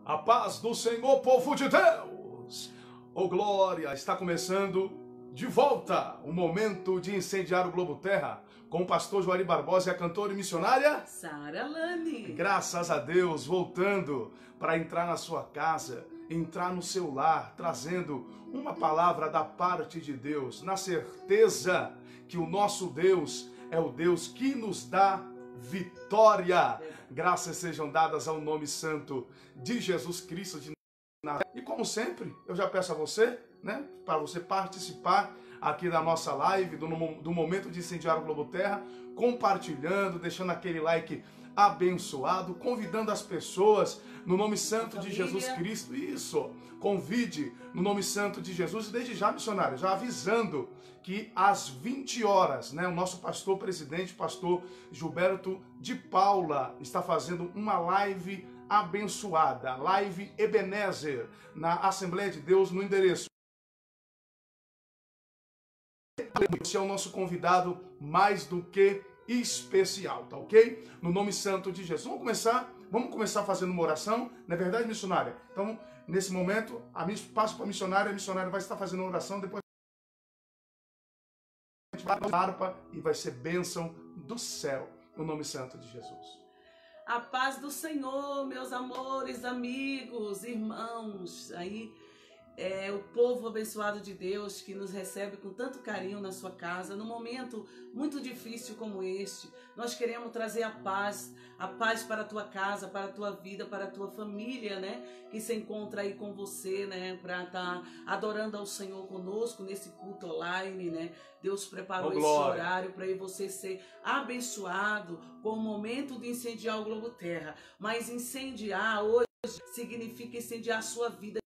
A paz do Senhor, povo de Deus! Oh glória! Está começando de volta o momento de incendiar o globo terra com o pastor Juari Barbosa e a cantora e missionária Sara Lane. Graças a Deus, voltando para entrar na sua casa, entrar no seu lar, trazendo uma palavra da parte de Deus, na certeza que o nosso Deus é o Deus que nos dá vitória. Graças sejam dadas ao nome santo de Jesus Cristo de Nazaré. E como sempre, eu já peço a você, para você participar aqui da nossa live, do momento de incendiar o globo terra, compartilhando, deixando aquele like abençoado, convidando as pessoas no nome santo de Jesus Cristo. Isso, convide no nome santo de Jesus. E desde já, missionário, já avisando que às 20 horas, o nosso pastor presidente, pastor Gilberto de Paula, está fazendo uma live abençoada, live Ebenezer, na Assembleia de Deus, no endereço. Esse é o nosso convidado mais do que especial, tá ok? No nome santo de Jesus. Vamos começar fazendo uma oração, não é verdade, missionária? Então, nesse momento, passo para a missionária vai estar fazendo uma oração, depois a gente vai na harpa e vai ser bênção do céu, no nome santo de Jesus. A paz do Senhor, meus amores, amigos, irmãos, aí o povo abençoado de Deus que nos recebe com tanto carinho na sua casa, num momento muito difícil como este. Nós queremos trazer a paz para a tua casa, para a tua vida, para a tua família, que se encontra aí com você, para estar adorando ao Senhor conosco nesse culto online, Deus preparou esse horário para você ser abençoado com o momento de incendiar o globo terra. Mas incendiar hoje significa incendiar a sua vida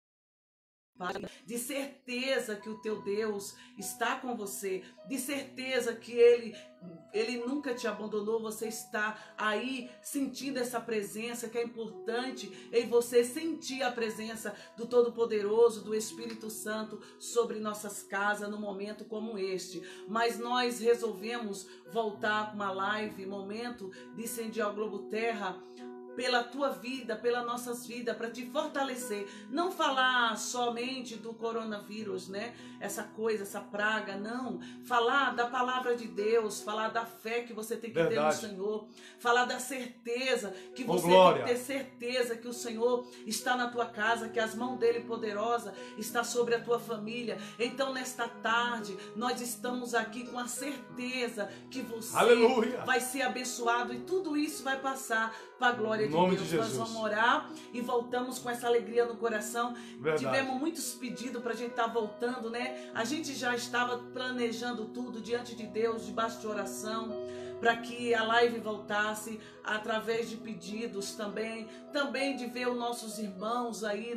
de certeza que o teu Deus está com você, de certeza que Ele nunca te abandonou. Você está aí sentindo essa presença, que é importante em você sentir a presença do Todo-Poderoso, do Espírito Santo sobre nossas casas num momento como este. Mas nós resolvemos voltar com uma live, momento de incendiar o globo terra, pela tua vida, pelas nossas vidas, para te fortalecer. Não falar somente do coronavírus, essa coisa, essa praga, não. Falar da palavra de Deus, falar da fé que você tem que ter no Senhor, falar da certeza que você tem que ter certeza que o Senhor está na tua casa, que as mãos dele poderosa está sobre a tua família. Então, nesta tarde, nós estamos aqui com a certeza que você vai ser abençoado e tudo isso vai passar para a glória de Deus. Nós vamos orar e voltamos com essa alegria no coração. Tivemos muitos pedidos para a gente estar voltando, A gente já estava planejando tudo diante de Deus, debaixo de oração, para que a live voltasse através de pedidos também de ver os nossos irmãos aí,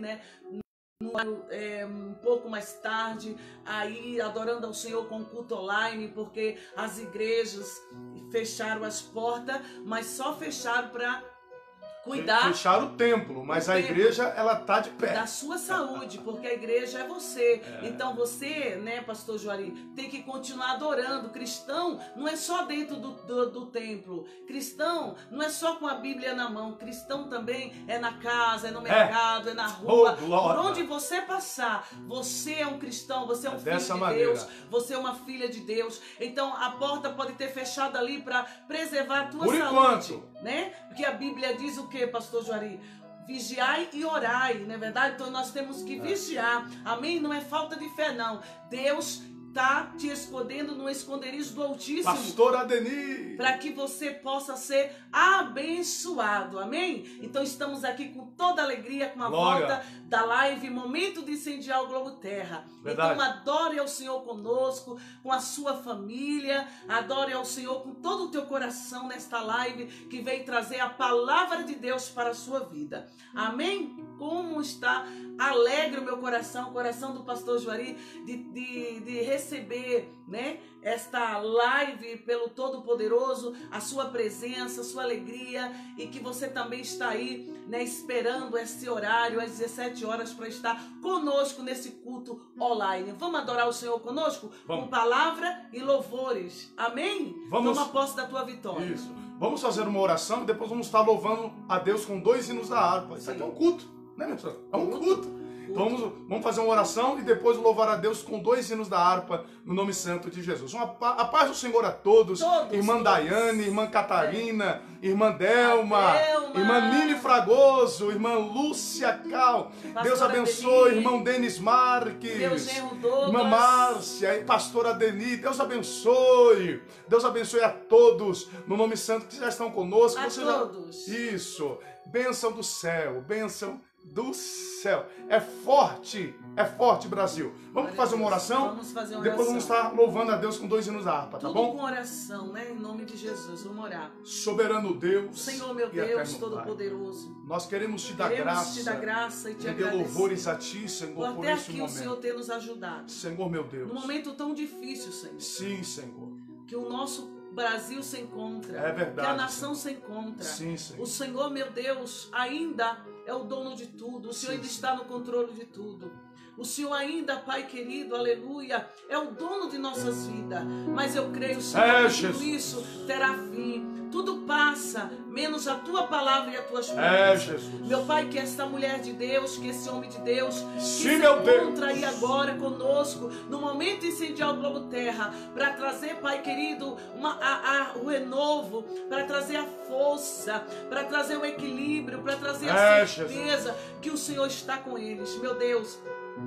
um pouco mais tarde, aí adorando ao Senhor com culto online, porque as igrejas fecharam as portas, mas só fecharam para cuidar. Fecharam o templo, mas a igreja, ela tá de pé. Da sua saúde, porque a igreja é você. Então você, pastor Juari, tem que continuar adorando. Cristão não é só dentro do templo. Cristão não é só com a Bíblia na mão. Cristão também é na casa, é no mercado, é na rua. Por onde você passar, você é um cristão, você é um filho de Deus, você é uma filha de Deus. Então a porta pode ter fechado ali para preservar a tua saúde. Porque a Bíblia diz o que, pastor Juari? Vigiai e orai, não é verdade? Então nós temos que vigiar, amém? Não é falta de fé, não. Deus está te escondendo no esconderijo do Altíssimo. Pastor Adenir. Para que você possa ser abençoado, amém? Então estamos aqui com toda alegria, com a volta da live, momento de incendiar o globo terra. Verdade. Então adore ao Senhor conosco, com a sua família, adore ao Senhor com todo o teu coração nesta live que vem trazer a palavra de Deus para a sua vida. Amém? Como está alegre o meu coração, o coração do pastor Juari, de receber, esta live pelo Todo-Poderoso, a sua presença, a sua alegria, e que você também está aí, esperando esse horário, às 17 horas, para estar conosco nesse culto online. Vamos adorar o Senhor conosco? Vamos. Com palavra e louvores. Amém? Toma posse da tua vitória. Isso. Vamos fazer uma oração e depois vamos estar louvando a Deus com 2 hinos da harpa. Isso aqui é um culto. Não é, minha senhora? É um culto. Então vamos fazer uma oração e depois louvar a Deus com 2 hinos da harpa no nome santo de Jesus. A paz do Senhor a todos. Irmã Daiane, irmã Catarina, irmã Delma, irmã Nini Fragoso, irmã Lúcia Cal. Deus abençoe, irmão Denis Marques, irmã Márcia, pastora Deni. Deus abençoe. Deus abençoe a todos no nome santo que já estão conosco. A todos. Isso. Bênção do céu, bênção do céu. É forte Brasil. Vamos fazer uma oração? Vamos fazer uma Depois oração. vamos estar louvando a Deus com 2 hinos da harpa, tá Tudo bom? com oração, né? Em nome de Jesus, vamos orar. Soberano Deus, Senhor meu e Deus, eterno Todo-Poderoso, Pai, nós queremos te dar queremos te dar graça e te render agradecer louvores a ti, Senhor, por por até esse aqui o Senhor momento. ter nos ajudado. Senhor meu Deus. Num momento tão difícil, Senhor, Sim, Senhor. que o nosso Brasil se encontra, É verdade, que a nação se encontra. Sim, Senhor. O Senhor, meu Deus, ainda é o dono de tudo. O Senhor ainda está no controle de tudo. O Senhor ainda, Pai querido, aleluia, é o dono de nossas vidas. Mas eu creio, Senhor, que tudo isso terá fim. Tudo passa, menos a tua palavra e as tuas promessas. Jesus. Meu Pai, que essa mulher de Deus, que esse homem de Deus, que Sim, se meu Deus. encontra aí agora conosco, no momento de incendiar o globo terra, para trazer, Pai querido, o renovo, para trazer a força, para trazer o equilíbrio, para trazer a certeza que o Senhor está com eles. Meu Deus,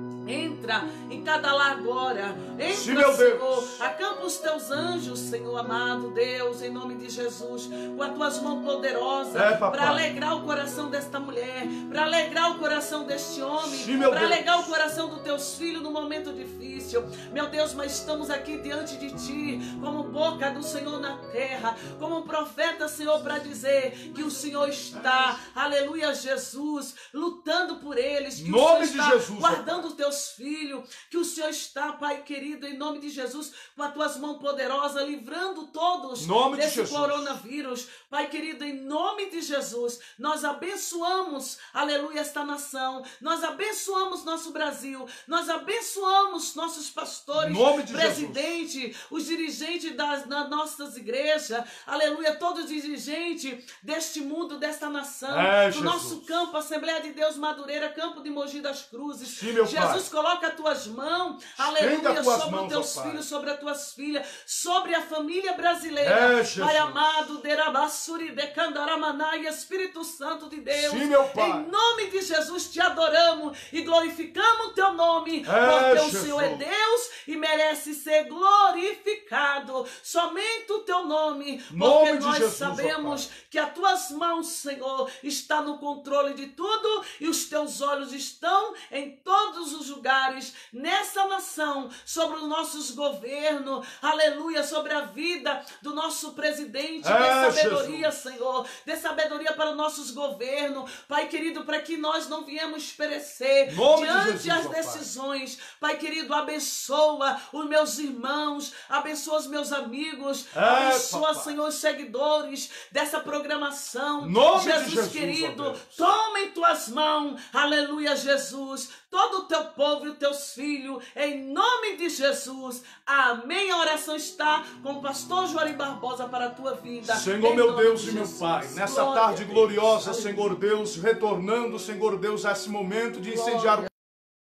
entra em cada lar agora. Entra, sim, meu Senhor. Deus. Acampa os teus anjos, Senhor amado Deus, em nome de Jesus, com as tuas mãos poderosas, para alegrar o coração desta mulher, para alegrar o coração deste homem, para alegrar o coração dos teus filhos no momento difícil. Meu Deus, mas estamos aqui diante de ti, como boca do Senhor na terra, como profeta, Senhor, para dizer que o Senhor está, aleluia, Jesus, lutando por eles, que nome o Senhor de está Jesus, guardando os teus filhos, que o Senhor está, Pai querido, em nome de Jesus, com as tuas mãos poderosas, livrando todos desse coronavírus. Pai querido, em nome de Jesus, nós abençoamos, aleluia, esta nação, nós abençoamos nosso Brasil, nós abençoamos nossos pastores, presidente, os dirigentes das nossas igrejas, aleluia, todos os dirigentes deste mundo, desta nação, do nosso campo, Assembleia de Deus Madureira, campo de Mogi das Cruzes. Sim, meu Jesus, Pai. coloca as tuas mãos, aleluia, sobre os teus filhos, sobre as tuas filhas, sobre a família brasileira. Pai amado, Derabassuri, Decandaramanai, Espírito Santo de Deus. Sim, meu Pai. Em nome de Jesus te adoramos e glorificamos o teu nome, porque o Senhor é Deus e merece ser glorificado. Somente o teu nome, porque nós sabemos que as tuas mãos, Senhor, está no controle de tudo e os teus olhos estão em todos os lugares, nessa nação, sobre os nossos governos, aleluia, sobre a vida do nosso presidente, dê sabedoria, Senhor, dê sabedoria para os nossos governos, Pai querido, para que nós não viemos perecer diante das decisões. Pai querido, abençoa os meus irmãos, abençoa os meus amigos, abençoa, Senhor, os seguidores dessa programação. Jesus querido, toma em tuas mãos, aleluia, Jesus, todo o teu povo e os teus filhos, em nome de Jesus. Amém. A oração está com o pastor Juari Barbosa para a tua vida. Senhor, meu Deus e meu Pai, nessa tarde gloriosa, Senhor Deus, retornando, Senhor Deus, a esse momento de incendiar o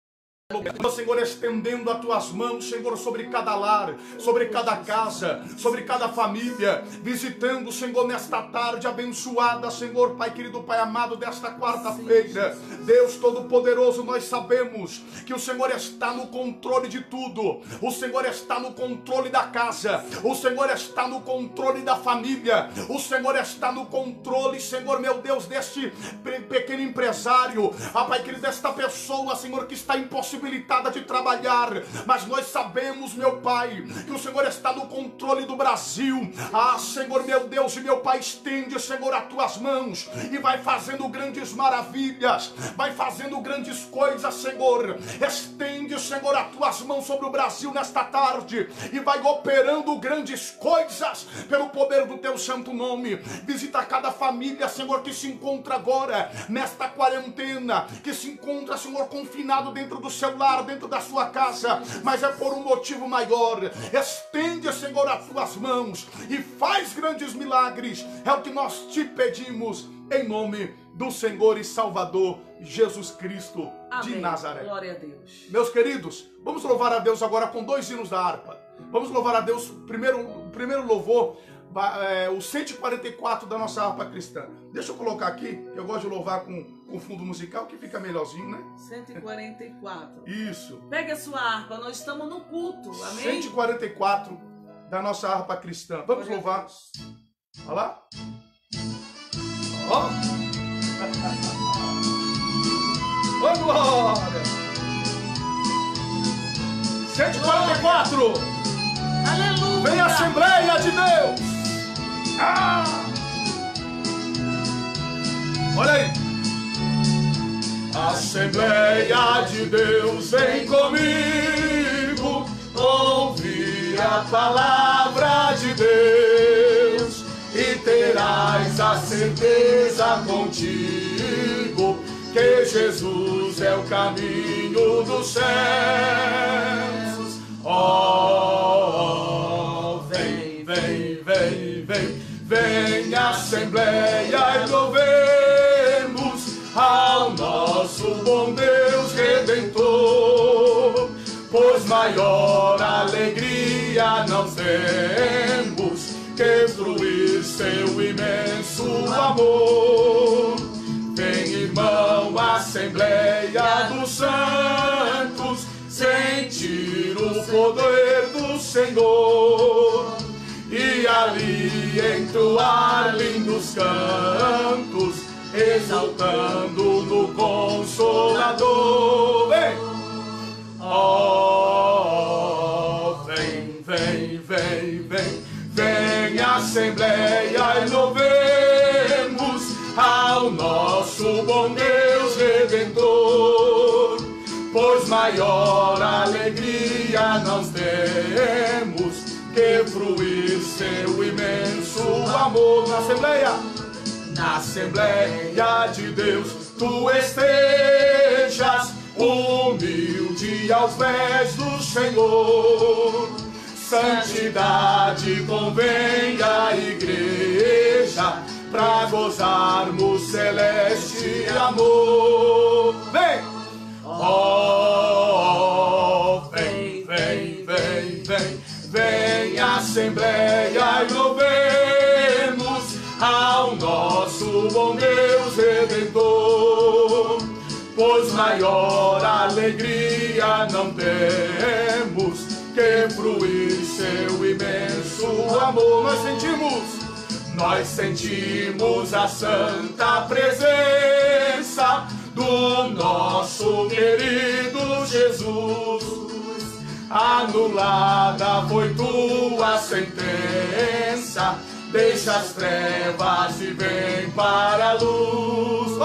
Senhor, estendendo as tuas mãos, Senhor, sobre cada lar, sobre cada casa, sobre cada família, visitando, Senhor, nesta tarde abençoada, Senhor, Pai querido, Pai amado, desta quarta-feira. Deus Todo-Poderoso, nós sabemos que o Senhor está no controle de tudo. O Senhor está no controle da casa, o Senhor está no controle da família, o Senhor está no controle, Senhor, meu Deus, deste pequeno empresário, Pai querido, desta pessoa, Senhor, que está impossibilitada de trabalhar, mas nós sabemos, meu Pai, que o Senhor está no controle do Brasil. Senhor, meu Deus e meu Pai, estende, Senhor, as tuas mãos e vai fazendo grandes maravilhas, vai fazendo grandes coisas, Senhor. Estende, Senhor, as tuas mãos sobre o Brasil nesta tarde e vai operando grandes coisas pelo poder do teu santo nome. Visita cada família, Senhor, que se encontra agora nesta quarentena, que se encontra, Senhor, confinado dentro do seu lar, dentro da sua casa, mas é por um motivo maior. Estende, Senhor, as tuas mãos e faz grandes milagres. É o que nós te pedimos, em nome do Senhor e Salvador Jesus Cristo de Amém. Nazaré. Glória a Deus. Meus queridos, vamos louvar a Deus agora com 2 hinos da harpa. Vamos louvar a Deus, o primeiro louvor, o 144 da nossa harpa cristã. Deixa eu colocar aqui, que eu gosto de louvar com fundo musical, que fica melhorzinho, né? 144. Isso. Pegue a sua harpa, nós estamos no culto, amém? 144 da nossa harpa cristã. Vamos Glória a louvar. Deus. Olha lá. Ó. Ô, glória. 144. Aleluia. Vem a Assembleia de Deus. Ah! Olha aí. Assembleia de Deus, vem comigo, ouvir a palavra de Deus, e terás a certeza contigo que Jesus é o caminho dos céus. Oh, vem, vem, vem, vem, vem Assembleia e louvemos ao nosso bom Deus Redentor, pois maior alegria não temos que fruir seu imenso amor. Vem, irmão, Assembleia dos Santos, sentir o poder do Senhor, e ali entoar lindos cantos, exaltando no Consolador. Vem! Oh, vem, vem, vem, vem, vem Assembleia e louvemos ao nosso bom Deus Redentor, pois maior alegria nós temos que fruir seu imenso amor. Na Assembleia, na Assembleia de Deus, tu estejas humilde aos pés do Senhor. Santidade convém à igreja, pra gozarmos celeste amor. Vem! Oh, vem, vem, vem, vem, vem Assembleia e louvemos ao nosso bom Deus Redentor, pois maior alegria não temos que fruir seu imenso amor. Nós sentimos a santa presença do nosso querido Jesus. Anulada foi tua sentença, deixa as trevas e vem para a luz.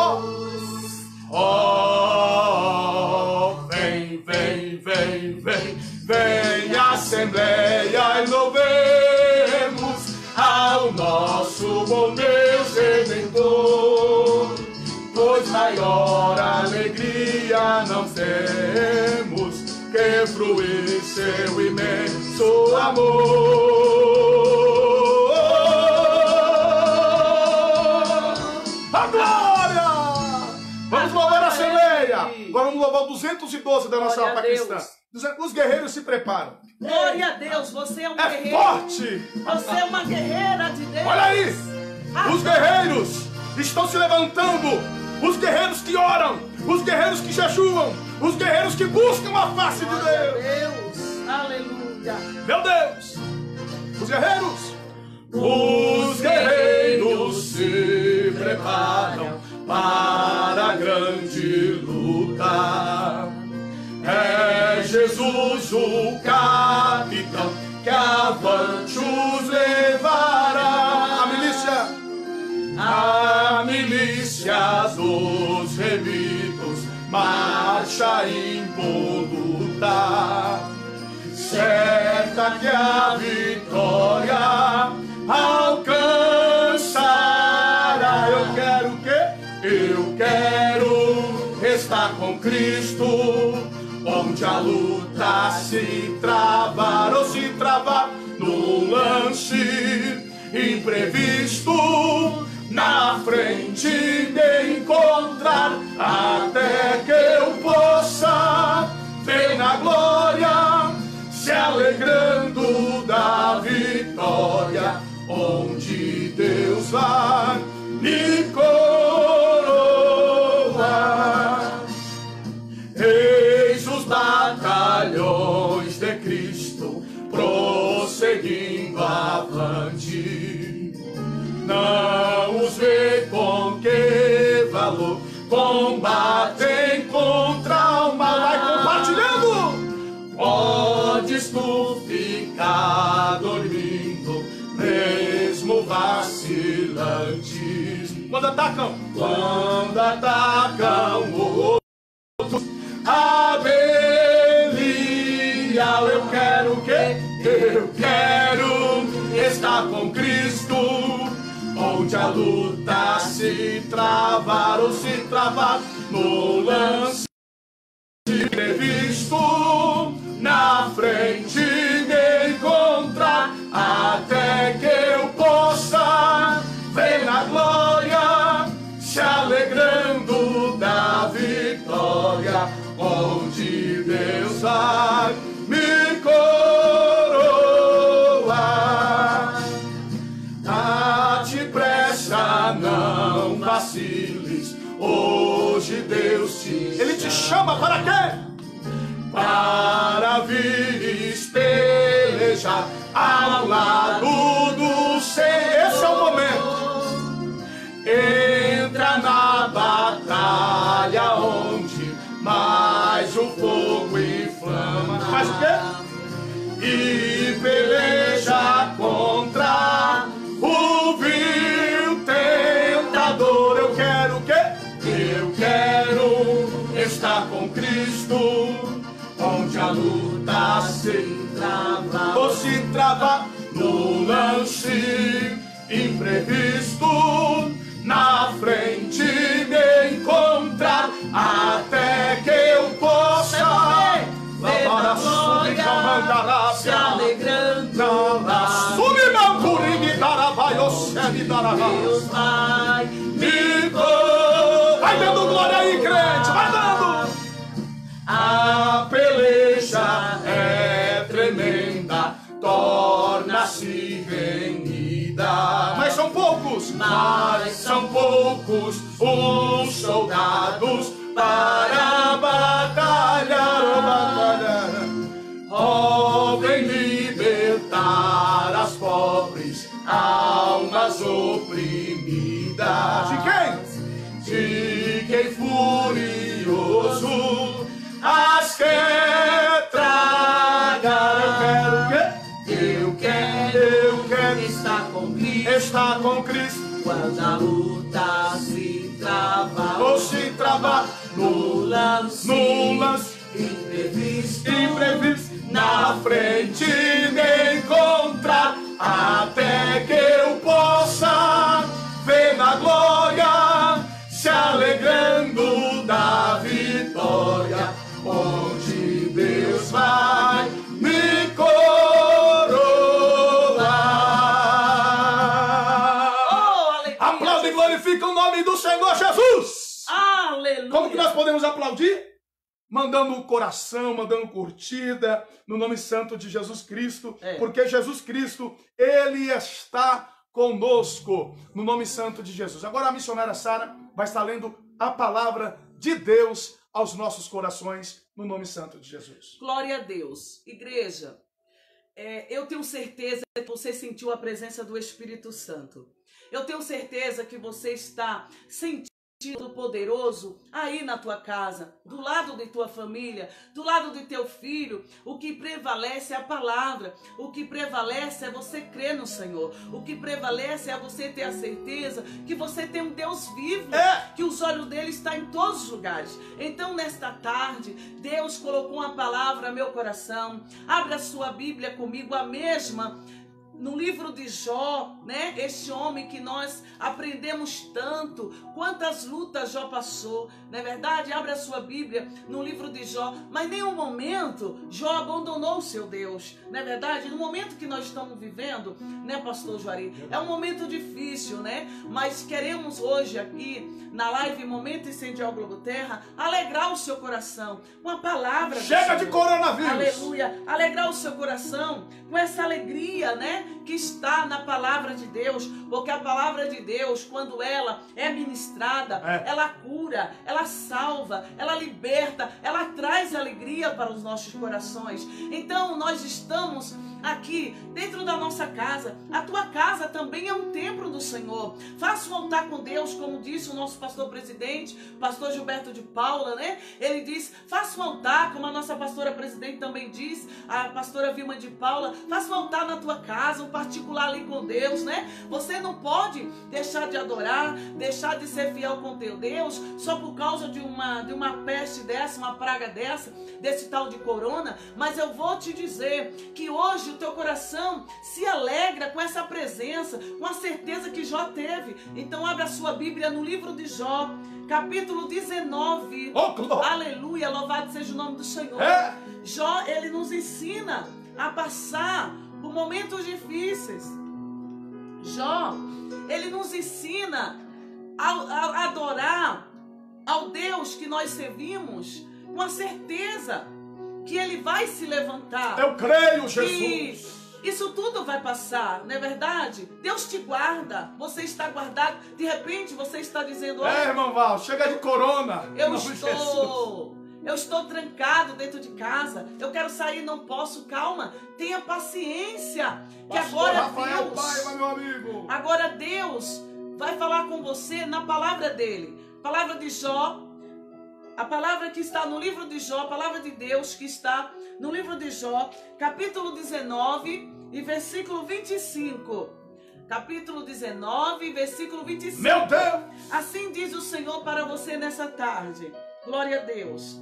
Oh, vem, vem, vem, vem, vem Assembleia e louvemos ao nosso bom Deus Redentor, pois maior alegria não temos que fruir seu imenso amor. A glória! Vamos louvar a Assembleia! Agora vamos louvar o 212 da nossa harpa cristã. Os guerreiros se preparam. Glória a Deus, você é um É guerreiro. forte! Você é uma guerreira de Deus. Olha aí! Os guerreiros estão se levantando. Os guerreiros que oram. Os guerreiros que jejuam. Os guerreiros que buscam a face de Glória a Deus. Deus. Aleluia. Meu Deus! Os guerreiros! Os guerreiros se preparam para a grande luta. É Jesus o capitão que avante os levará. A milícia dos remidos marcha impoluta, certa que a vitória alcançará. Eu quero o quê? Eu quero estar com Cristo, onde a luta se travar ou se travar num lance imprevisto. na frente me encontrar, até que eu possa ver na glória, se alegrando da vitória, onde Deus vai me coroar. Eis os batalhões de Cristo prosseguindo avante, não os vê com que valor combatem contra o mal. Vai compartilhando. Podes tu ficar dormindo, mesmo vacilante. Quando atacam outros, a Belial, eu quero o quê? Eu quero estar com Cristo, onde a luta se travar ou se travar no lance previsto, na frente me encontrar, até que eu possa ver na glória, se alegrando da vitória, onde Deus vai me coroar. Dá-te pressa, não vaciles, hoje Deus Ele te chama para quê? Para vires pelejar ao lado do Senhor. Esse é o momento. Entra na batalha onde mais o fogo inflama. Faz o quê? E peleja contra o vil tentador. Eu quero o quê? Eu quero estar com Cristo, onde a luta se trava ou se trava no lance imprevisto, na frente me encontrar, até que eu possa ver a glória, se alegrando da Deus vai me coroar. Vai dando glória aí, crente, vai dando. A peleja é tremenda, torna-se renhida. Mas são poucos os soldados para batalhar. Oh, vem libertar as pobres almas oprimidas. De quem? De quem furioso as quer tragar. Eu quero estar com Cristo. Estar com Cristo. Quando a luta se travar ou se travar no lance imprevisto, na frente me encontrar, até que eu possa ver na glória, se alegrando da vitória, onde Deus vai me coroar. Oh, aplaude e glorifica o nome do Senhor Jesus. Aleluia. Como que nós podemos aplaudir? Mandando o coração, mandando curtida no nome santo de Jesus Cristo, porque Jesus Cristo, Ele está conosco, no nome santo de Jesus. Agora a missionária Sara vai estar lendo a palavra de Deus aos nossos corações, no nome santo de Jesus. Glória a Deus. Igreja, eu tenho certeza que você sentiu a presença do Espírito Santo. Eu tenho certeza que você está sentindo poderoso aí na tua casa, do lado de tua família, do lado de teu filho. O que prevalece é a palavra, o que prevalece é você crer no Senhor, o que prevalece é você ter a certeza que você tem um Deus vivo, que os olhos dele estão em todos os lugares. Então nesta tarde, Deus colocou uma palavra no meu coração. Abra sua Bíblia comigo, a mesma no livro de Jó, né? Este homem que nós aprendemos tanto, quantas lutas Jó passou, não é verdade? Abre a sua Bíblia no livro de Jó, mas em nenhum momento Jó abandonou o seu Deus, não é verdade? No momento que nós estamos vivendo, né, pastor Juari? É um momento difícil, né? Mas queremos hoje aqui, na live Momento Incendial Globo Terra, alegrar o seu coração com a palavra do Chega Senhor. de coronavírus! Aleluia! Alegrar o seu coração com essa alegria, né? Que está na palavra de Deus, porque a palavra de Deus, quando ela é ministrada, ela cura, ela salva, ela liberta, ela traz alegria para os nossos corações. Então nós estamos aqui dentro da nossa casa. A tua casa também é um templo do Senhor. Faça um altar com Deus, como disse o nosso pastor presidente, pastor Gilberto de Paula, né? Ele diz, faça um altar, como a nossa pastora presidente também diz, a pastora Vilma de Paula, faça um altar na tua casa, um particular ali com Deus, né? Você não pode deixar de adorar, deixar de ser fiel com teu Deus, só por causa de uma peste dessa, uma praga dessa, desse tal de corona. Mas eu vou te dizer que hoje o teu coração se alegra com essa presença, com a certeza que Jó teve. Então abre a sua Bíblia no livro de Jó, capítulo 19. Aleluia, louvado seja o nome do Senhor. Jó, ele nos ensina a passar por momentos difíceis. Jó, ele nos ensina a adorar ao Deus que nós servimos com a certeza que ele vai se levantar. Eu creio, Jesus. Isso tudo vai passar, não é verdade? Deus te guarda, você está guardado. De repente você está dizendo, irmão Val, chega de corona. Eu estou trancado dentro de casa, eu quero sair, não posso. Calma, tenha paciência, que agora Rafael Deus, Paiva, meu amigo, agora Deus vai falar com você na palavra dele. Palavra de Jó, a palavra que está no livro de Jó, a palavra de Deus que está no livro de Jó, capítulo 19 e versículo 25. Capítulo 19, versículo 25. Meu Deus! Assim diz o Senhor para você nessa tarde. Glória a Deus.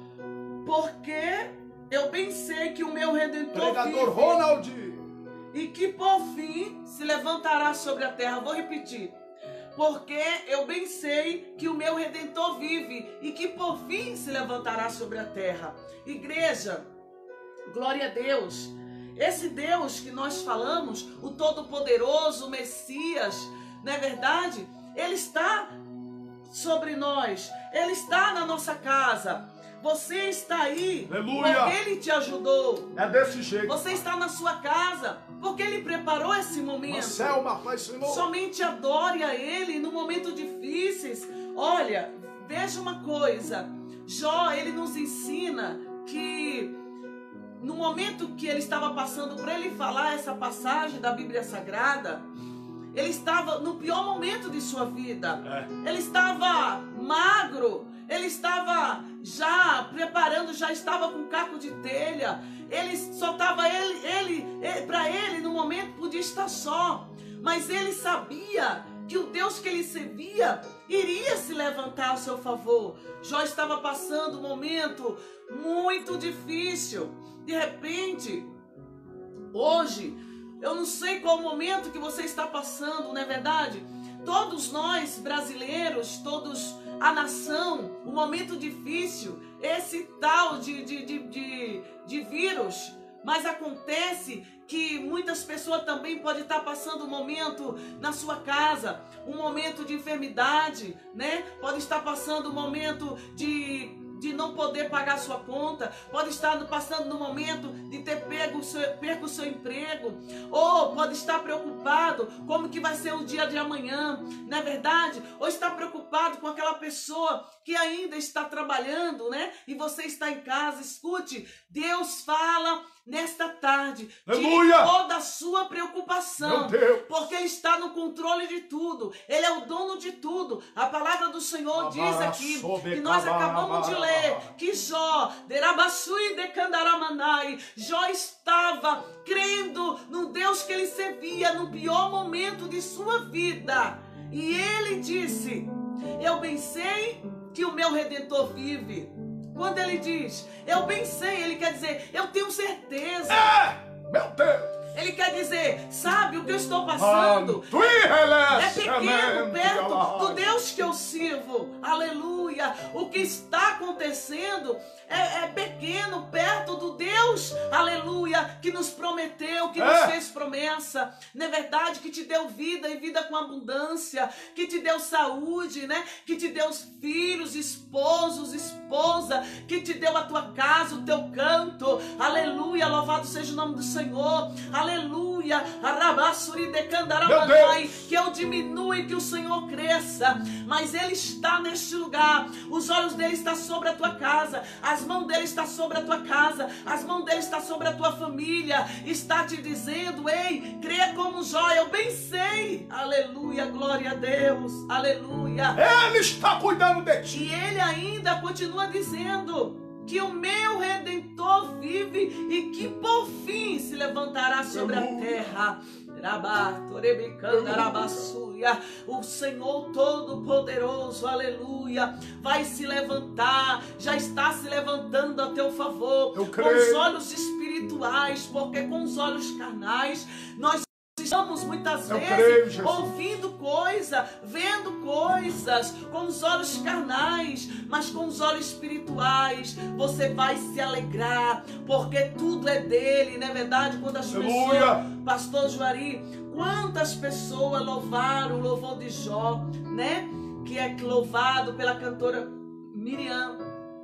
Porque eu bem sei que o meu Redentor Pregador Ronald, e que por fim se levantará sobre a terra. Vou repetir. Porque eu bem sei que o meu Redentor vive e que por fim se levantará sobre a terra. Igreja, glória a Deus. Esse Deus que nós falamos, o Todo-Poderoso, o Messias, não é verdade? Ele está sobre nós, Ele está na nossa casa. Você está aí, aleluia, porque Ele te ajudou. É desse jeito. Você está na sua casa, porque Ele preparou esse momento. Selma, Pai, Senhor. Somente adore a Ele no momento difíceis. Olha, veja uma coisa. Jó, ele nos ensina que no momento que ele estava passando, para ele falar essa passagem da Bíblia Sagrada, ele estava no pior momento de sua vida. Ele estava magro, ele estava já preparando, já estava com caco de telha. Ele só estava, para ele no momento podia estar só, mas ele sabia que o Deus que ele servia iria se levantar a seu favor. Jó estava passando um momento muito difícil. De repente, hoje, eu não sei qual momento que você está passando, não é verdade? Todos nós brasileiros, todos a nação, um momento difícil, esse tal de vírus. Mas acontece que muitas pessoas também podem estar passando um momento na sua casa, um momento de enfermidade, né? Pode estar passando um momento de não poder pagar sua conta, pode estar passando no momento de ter perco o seu emprego, ou pode estar preocupado como que vai ser o dia de amanhã, não é verdade? Ou está preocupado com aquela pessoa que ainda está trabalhando, né? E você está em casa. Escute, Deus fala nesta tarde, tire toda a sua preocupação, porque Ele está no controle de tudo, Ele é o dono de tudo. A palavra do Senhor diz aqui, que nós acabamos de ler, que Jó estava crendo no Deus que ele servia no pior momento de sua vida, e ele disse, eu bem sei que o meu Redentor vive. Quando ele diz, eu bem sei, ele quer dizer, eu tenho certeza. Meu Deus! Ele quer dizer, sabe o que eu estou passando? É pequeno perto do Deus que eu sirvo. Aleluia. O que está acontecendo é pequeno perto do Deus, aleluia, que nos prometeu, que nos fez promessa. Não é verdade? Que te deu vida e vida com abundância, que te deu saúde, né? Que te deu filhos, esposos, esposa, que te deu a tua casa, o teu canto. Aleluia, louvado seja o nome do Senhor. Aleluia. Que eu diminua e que o Senhor cresça. Mas Ele está neste lugar. Os olhos dele estão sobre a tua casa. As mãos dele estão sobre a tua casa. As mãos dele estão sobre a tua família. Está te dizendo, ei, creia como Jó. Eu bem sei. Aleluia, glória a Deus. Aleluia. Ele está cuidando de ti. E ele ainda continua dizendo que o meu Redentor vive e que por fim se levantará sobre a terra. O Senhor Todo-Poderoso, aleluia, vai se levantar, já está se levantando a teu favor, com os olhos espirituais, porque com os olhos carnais nós estamos muitas vezes ouvindo coisa, vendo coisas com os olhos carnais, mas com os olhos espirituais você vai se alegrar, porque tudo é dele, não é verdade? Quando as pessoas, pastor Juari, quantas pessoas louvaram o louvor de Jó, né? Que é louvado pela cantora Midian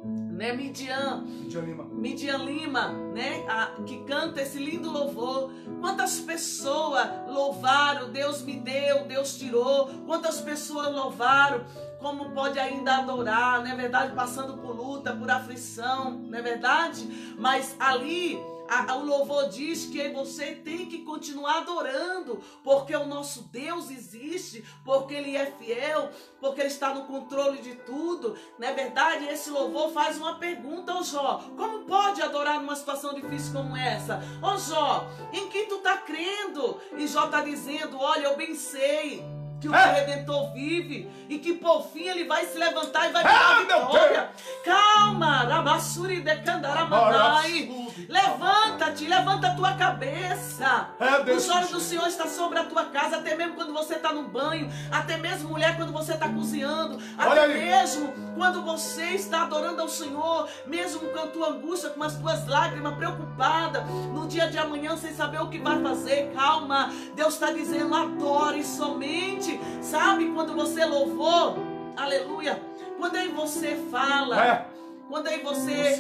Lima, né? Que canta esse lindo louvor. Quantas pessoas louvaram, Deus me deu, Deus tirou. Quantas pessoas louvaram, como pode ainda adorar, não é verdade? Passando por luta, por aflição, não é verdade? Mas ali o louvor diz que você tem que continuar adorando, porque o nosso Deus existe, porque Ele é fiel, porque Ele está no controle de tudo, não é verdade? Esse louvor faz uma pergunta ao Jó: como pode adorar numa situação difícil como essa? Ô Jó, em quem tu está crendo? E Jó está dizendo: olha, eu bem sei que o meu Redentor vive e que por fim ele vai se levantar e vai dar a vitória. Calma, Rabassuri de Candaramanai. Levanta-te, levanta a tua cabeça. Os olhos do Senhor estão sobre a tua casa, até mesmo quando você está no banho, até mesmo, mulher, quando você está cozinhando, até mesmo quando você está adorando ao Senhor, mesmo com a tua angústia, com as tuas lágrimas, preocupada, no dia de amanhã sem saber o que vai fazer. Calma, Deus está dizendo: adore somente. Sabe, quando você louvou, aleluia, quando aí você fala, quando aí você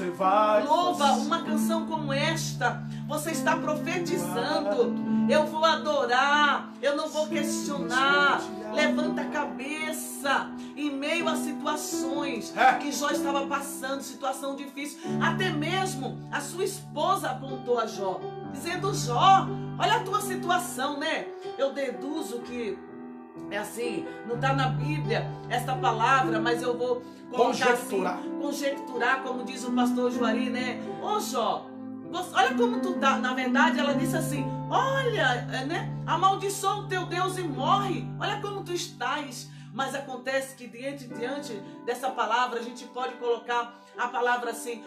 louva uma canção como esta, você está profetizando: eu vou adorar, eu não vou questionar. Levanta a cabeça em meio a situações que Jó estava passando, situação difícil. Até mesmo a sua esposa apontou a Jó, dizendo: Jó, olha a tua situação, né? Eu deduzo que é assim, não está na Bíblia essa palavra, mas eu vou colocar conjecturar, como diz o pastor Juari, né? Ô Jó, olha como tu tá. Na verdade, ela disse assim: olha, né? Amaldiçoa o teu Deus e morre. Olha como tu estás. Mas acontece que diante dessa palavra, a gente pode colocar a palavra assim: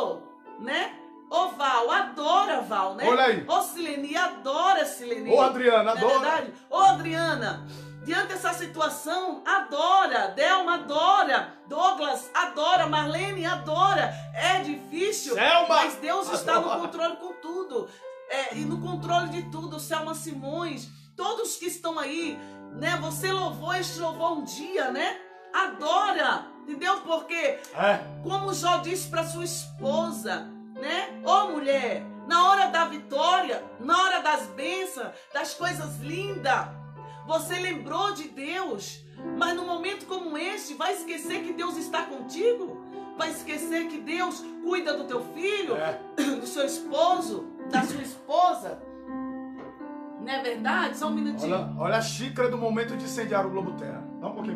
né? Ô Val, adora Val, né? Olha aí. Ô Silene, adora Silene. Ô Adriana, adora. É verdade? Ô Adriana, diante dessa situação, adora. Delma, adora. Douglas, adora. Marlene, adora. É difícil, mas Deus está no controle com tudo. E no controle de tudo. Selma Simões, todos que estão aí, né? Você louvou este louvor um dia, né? Adora, entendeu? Porque, como Jó disse para sua esposa, né? Ô mulher, na hora da vitória, na hora das bênçãos, das coisas lindas, você lembrou de Deus, mas num momento como este, vai esquecer que Deus está contigo? Vai esquecer que Deus cuida do teu filho, do seu esposo, da sua esposa? Não é verdade? Só um minutinho. Olha a xícara do momento de incendiar o globo terra. Dá um pouquinho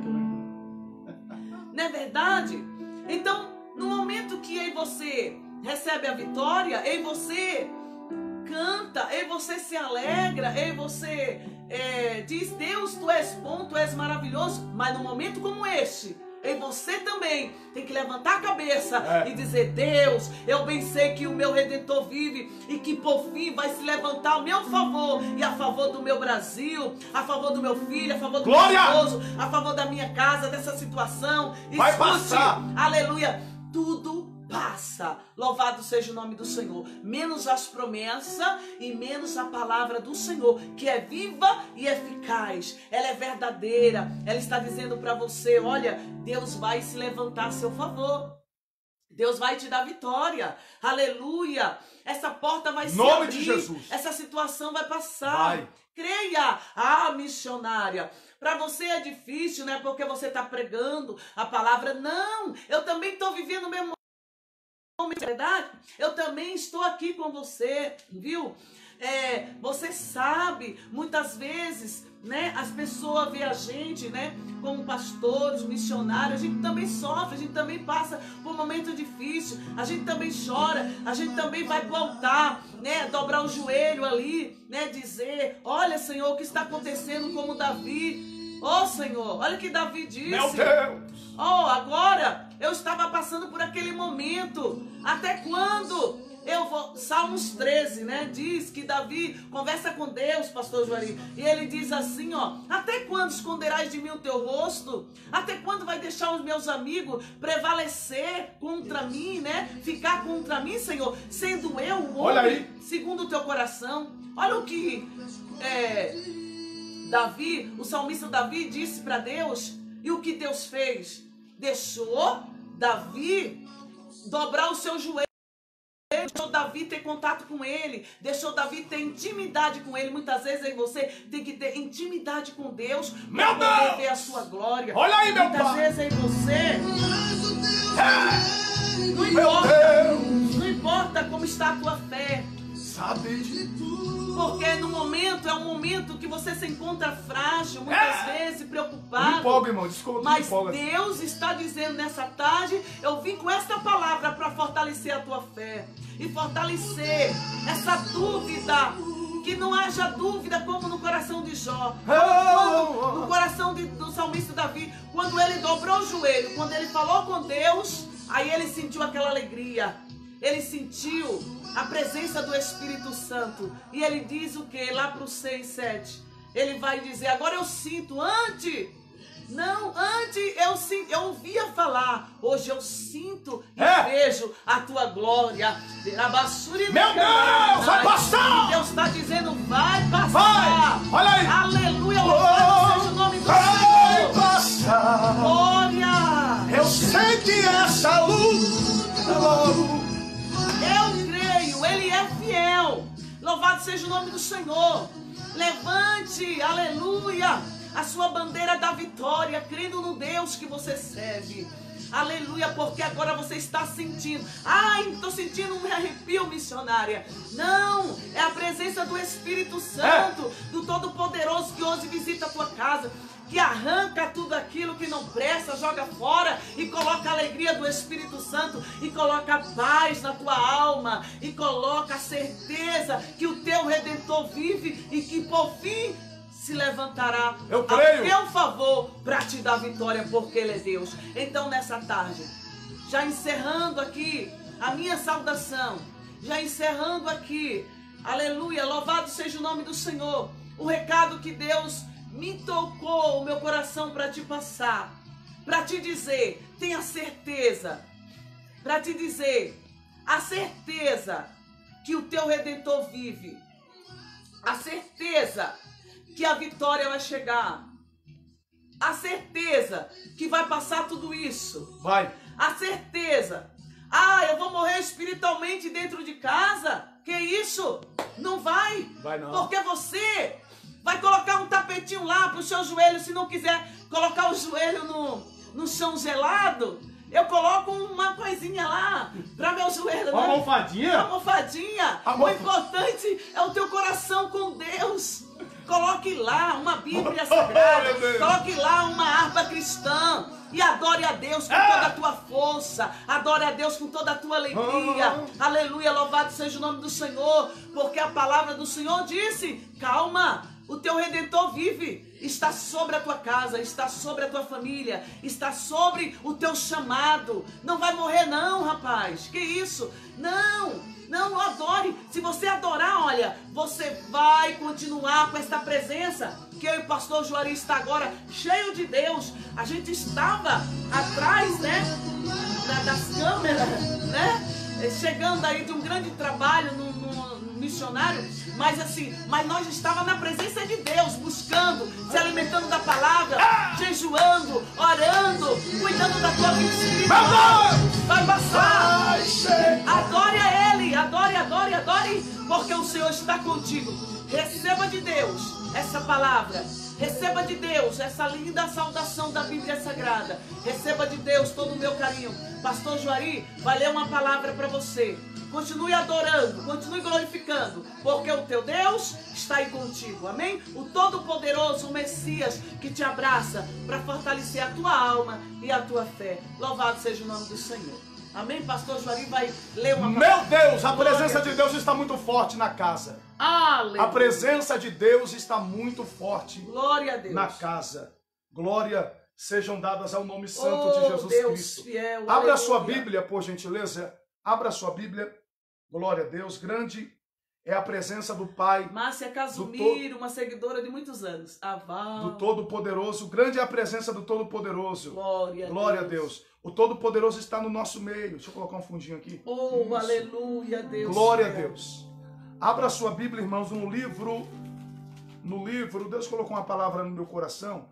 aqui. Não é verdade? Então, no momento que aí você recebe a vitória, e você canta, e você se alegra, e você diz: Deus, tu és bom, tu és maravilhoso. Mas num momento como este, E você também tem que levantar a cabeça e dizer: Deus, eu bem sei que o meu Redentor vive e que por fim vai se levantar ao meu favor e a favor do meu Brasil, a favor do meu filho, a favor do meu esposo, a favor da minha casa, dessa situação. Vai passar. Aleluia. Tudo passa. Louvado seja o nome do Senhor. Menos as promessas e menos a palavra do Senhor, que é viva e eficaz. Ela é verdadeira. Ela está dizendo para você: olha, Deus vai se levantar a seu favor. Deus vai te dar vitória. Aleluia. Essa porta vai se abrir. Em nome de Jesus. Essa situação vai passar. Vai. Creia. Missionária. Para você é difícil, né? Porque você está pregando a palavra. Não. Eu também estou vivendo o mesmo verdade, eu também estou aqui com você, viu? Você sabe, muitas vezes, né, as pessoas veem a gente, né, como pastores, missionários, a gente também sofre, a gente também passa por um momento difícil, a gente também chora, a gente também vai pro altar, né, dobrar o joelho ali, né, dizer: olha, Senhor, o que está acontecendo, como Davi. Senhor, olha o que Davi disse. Meu Deus! Agora eu estava passando por aquele momento. Até quando eu vou... Salmos 13, né? Diz que Davi conversa com Deus, pastor Juari. E ele diz assim, até quando esconderás de mim o teu rosto? Até quando vai deixar os meus amigos prevalecer contra mim, né? Ficar contra mim, Senhor, sendo eu o homem segundo o teu coração. Olha o que... Davi, o salmista Davi disse para Deus, e o que Deus fez? Deixou Davi dobrar o seu joelho, deixou Davi ter contato com ele, deixou Davi ter intimidade com ele. Muitas vezes aí você tem que ter intimidade com Deus para poder ver a sua glória. Olha aí, meu Muitas pai. vezes aí você não importa como está a tua fé, sabe de tudo. Porque no momento, é um momento que você se encontra frágil, muitas vezes preocupado. Me empolga, irmão, desculpa. Mas Deus está dizendo nessa tarde: eu vim com esta palavra para fortalecer a tua fé e fortalecer essa dúvida. Que não haja dúvida como no coração de Jó, no coração do salmista Davi, quando ele dobrou o joelho, quando ele falou com Deus, aí ele sentiu aquela alegria. Ele sentiu a presença do Espírito Santo. E ele diz o que? Lá para o 6, 7. Ele vai dizer: agora eu sinto. Antes eu ouvia falar. Hoje eu sinto e vejo a tua glória. Meu Deus, vai passar! E Deus está dizendo: vai passar. Vai, olha aí. Aleluia, louvado seja o nome do Senhor. Vai passar. Glória. Eu sei que essa luta... Eu creio, Ele é fiel. Louvado seja o nome do Senhor. Levante, aleluia, a sua bandeira da vitória, crendo no Deus que você serve. Aleluia, porque agora você está sentindo. Estou sentindo um arrepio, missionária. Não, é a presença do Espírito Santo, do Todo-Poderoso, que hoje visita a tua casa, que arranca tudo aquilo que não presta, joga fora e coloca a alegria do Espírito Santo, e coloca a paz na tua alma, e coloca a certeza que o teu Redentor vive e que por fim se levantará a teu favor para te dar vitória, porque Ele é Deus. Então nessa tarde, já encerrando aqui a minha saudação, já encerrando aqui, aleluia, louvado seja o nome do Senhor, o recado que Deus me tocou o meu coração para te passar, para te dizer: tenha certeza, para te dizer, a certeza que o teu Redentor vive, a certeza que a vitória vai chegar, a certeza que vai passar tudo isso, a certeza, eu vou morrer espiritualmente dentro de casa, que isso? Não vai não. Porque você vai colocar um tapetinho lá para o seu joelho. Se não quiser colocar o joelho no chão gelado, eu coloco uma coisinha lá para meu joelho. Uma almofadinha? Uma almofadinha. O importante é o teu coração com Deus. Coloque lá uma Bíblia Sagrada. Coloque lá uma harpa cristã. E adore a Deus com toda a tua força. Adore a Deus com toda a tua alegria. Aleluia, louvado seja o nome do Senhor. Porque a palavra do Senhor disse: calma, O teu Redentor vive, está sobre a tua casa, está sobre a tua família, está sobre o teu chamado. Não vai morrer não, rapaz. Que isso? Não, adore. Se você adorar, olha, você vai continuar com esta presença. Que eu e o pastor Juari está agora cheio de Deus. A gente estava atrás, né, das câmeras, né, chegando aí de um grande trabalho no missionário, mas nós estávamos na presença de Deus, buscando, se alimentando da palavra, jejuando, orando, cuidando da tua vida espiritual. Vai passar. Adore a Ele, adore, porque o Senhor está contigo. Receba de Deus essa palavra. Receba de Deus essa linda saudação da Bíblia Sagrada. Receba de Deus todo o meu carinho. Pastor Juari vai ler uma palavra para você. Continue adorando, continue glorificando, porque o teu Deus está aí contigo, amém? O Todo-Poderoso, o Messias, que te abraça para fortalecer a tua alma e a tua fé. Louvado seja o nome do Senhor. Amém? Pastor Juari vai ler uma palavra. Meu Deus, a presença de Deus está muito forte na casa. Aleluia. A presença de Deus está muito forte. Glória a Deus. Na casa. Glória sejam dadas ao nome santo de Jesus Deus Cristo. Fiel, Abra aleluia. a sua Bíblia, por gentileza. Abra a sua Bíblia. Glória a Deus. Grande é a presença do Pai. Márcia Casumiro, uma seguidora de muitos anos. Aval. Do Todo-Poderoso. Grande é a presença do Todo-Poderoso. Glória a Deus. O Todo-Poderoso está no nosso meio. Deixa eu colocar um fundinho aqui. Oh, isso. Aleluia, Deus. Glória a Deus. Abra a sua Bíblia, irmãos, no livro, Deus colocou uma palavra no meu coração.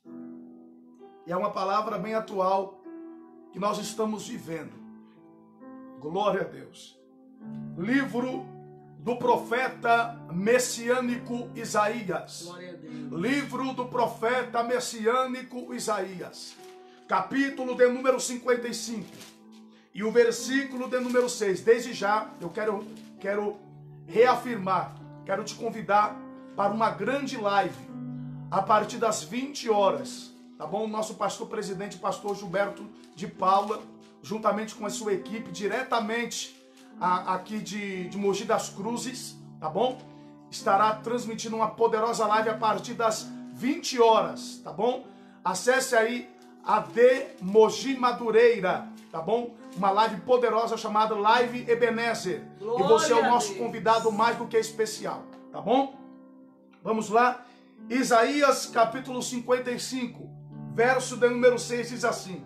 E é uma palavra bem atual que nós estamos vivendo. Glória a Deus. Livro do profeta messiânico Isaías. Glória a Deus. Livro do profeta messiânico Isaías. Capítulo de número 55. E o versículo de número 6. Desde já, eu quero reafirmar, quero te convidar para uma grande live a partir das 20 horas. Tá bom? Nosso pastor presidente, pastor Gilberto de Paula, juntamente com a sua equipe, diretamente aqui de Mogi das Cruzes, tá bom? Estará transmitindo uma poderosa live a partir das 20 horas, tá bom? Acesse aí a de Mogi Madureira, tá bom? Uma live poderosa chamada Live Ebenezer. Glória e você é o a nosso Deus. convidado mais do que especial, tá bom? Vamos lá. Isaías capítulo 55, verso de número 6 diz assim: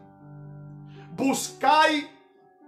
buscai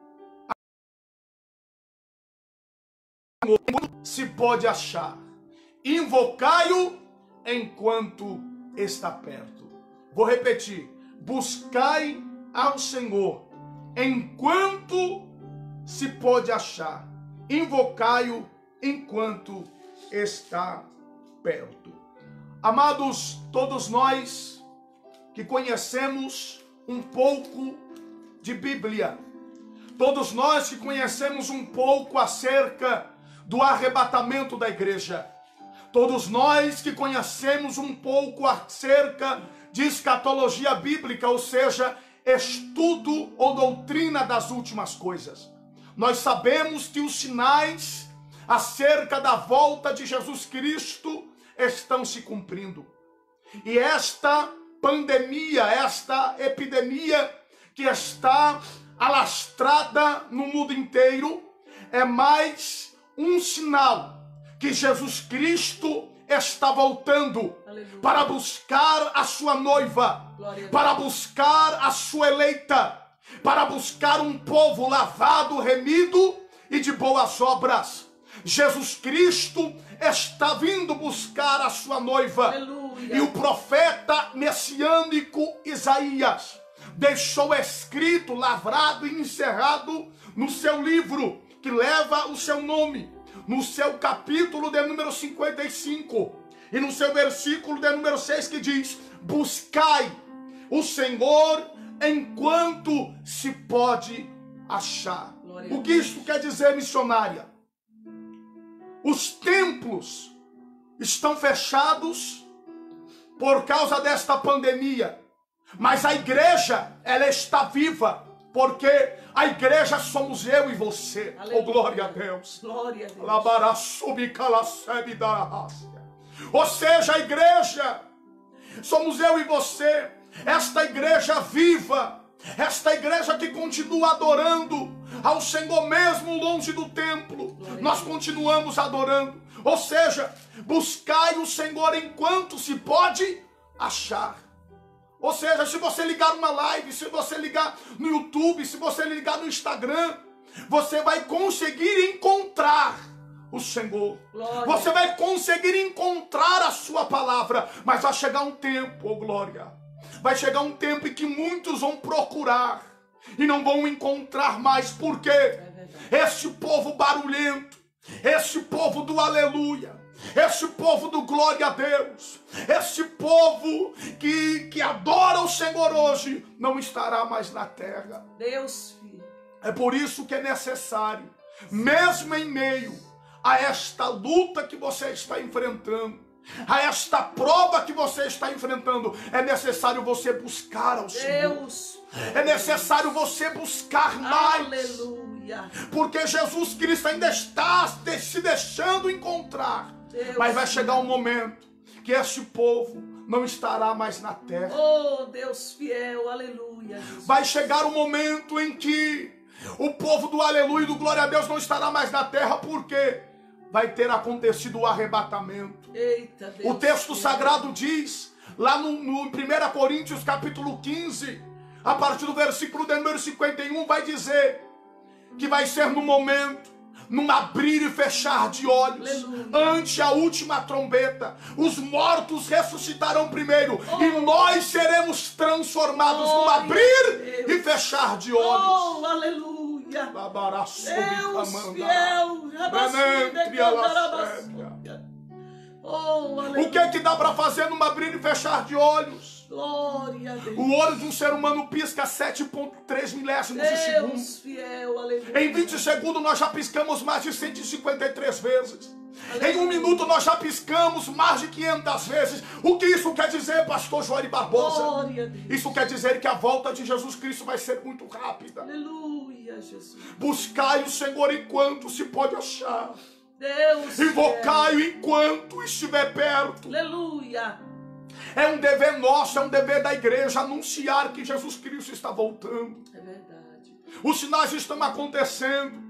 se pode achar, invocai-o enquanto está perto. Vou repetir: buscai ao Senhor enquanto se pode achar, invocai-o enquanto está perto. Amados, todos nós que conhecemos um pouco de Bíblia, todos nós que conhecemos um pouco acerca do arrebatamento da igreja, todos nós que conhecemos um pouco acerca de escatologia bíblica, ou seja, estudo ou doutrina das últimas coisas, nós sabemos que os sinais acerca da volta de Jesus Cristo estão se cumprindo. E esta pandemia, esta epidemia que está alastrada no mundo inteiro, é mais um sinal que Jesus Cristo está voltando. Aleluia. Para buscar a sua noiva, para buscar a sua eleita, para buscar um povo lavado, remido e de boas obras. Jesus Cristo está vindo buscar a sua noiva. Aleluia. E o profeta messiânico Isaías deixou escrito, lavrado e encerrado no seu livro, que leva o seu nome, no seu capítulo de número 55, e no seu versículo de número 6, que diz: buscai o Senhor enquanto se pode achar. O que isso quer dizer, missionária? Os templos estão fechados por causa desta pandemia, mas a igreja, ela está viva, porque a igreja somos eu e você. Aleluia. Oh, glória a Deus. Glória a Deus. Ou seja, a igreja somos eu e você, esta igreja viva, esta igreja que continua adorando ao Senhor mesmo longe do templo. Nós continuamos adorando. Ou seja, buscai o Senhor enquanto se pode achar. Ou seja, se você ligar uma live, se você ligar no YouTube, se você ligar no Instagram, você vai conseguir encontrar o Senhor. Glória. Você vai conseguir encontrar a sua palavra. Mas vai chegar um tempo, oh glória, vai chegar um tempo em que muitos vão procurar e não vão encontrar mais. Por quê? Este povo barulhento, este povo do aleluia, este povo do glória a Deus, este povo que adora o Senhor hoje, não estará mais na terra. Deus, filho. É por isso que é necessário, mesmo em meio a esta luta que você está enfrentando, a esta prova que você está enfrentando, é necessário você buscar ao Senhor. Deus. É necessário você buscar mais. Aleluia. Porque Jesus Cristo ainda está se deixando encontrar. Deus. Mas vai chegar um momento que este povo não estará mais na terra. Oh, Deus fiel, aleluia. Jesus. Vai chegar um momento em que o povo do aleluia e do glória a Deus não estará mais na terra, porque vai ter acontecido o arrebatamento. Eita, Deus. O texto sagrado diz, lá no 1 Coríntios capítulo 15, a partir do versículo de número 51, vai dizer que vai ser no momento, num abrir e fechar de olhos, aleluia, ante a última trombeta, os mortos ressuscitarão primeiro, e nós seremos transformados num abrir e fechar de olhos. Oh, aleluia. Deus fiel. Oh, o que é que dá para fazer num abrir e fechar de olhos? Glória a Deus. O olho de um ser humano pisca 7,3 milésimos de segundo. Deus fiel, aleluia. Em 20 segundos nós já piscamos mais de 153 vezes. Aleluia. Em 1 minuto nós já piscamos mais de 500 vezes. O que isso quer dizer, pastor Joari Barbosa? Glória a Deus. Isso quer dizer que a volta de Jesus Cristo vai ser muito rápida. Aleluia, Jesus. Buscai o Senhor enquanto se pode achar. Deus. Invocai-o enquanto estiver perto. Aleluia. É um dever nosso, é um dever da igreja anunciar que Jesus Cristo está voltando. É verdade. Os sinais estão acontecendo.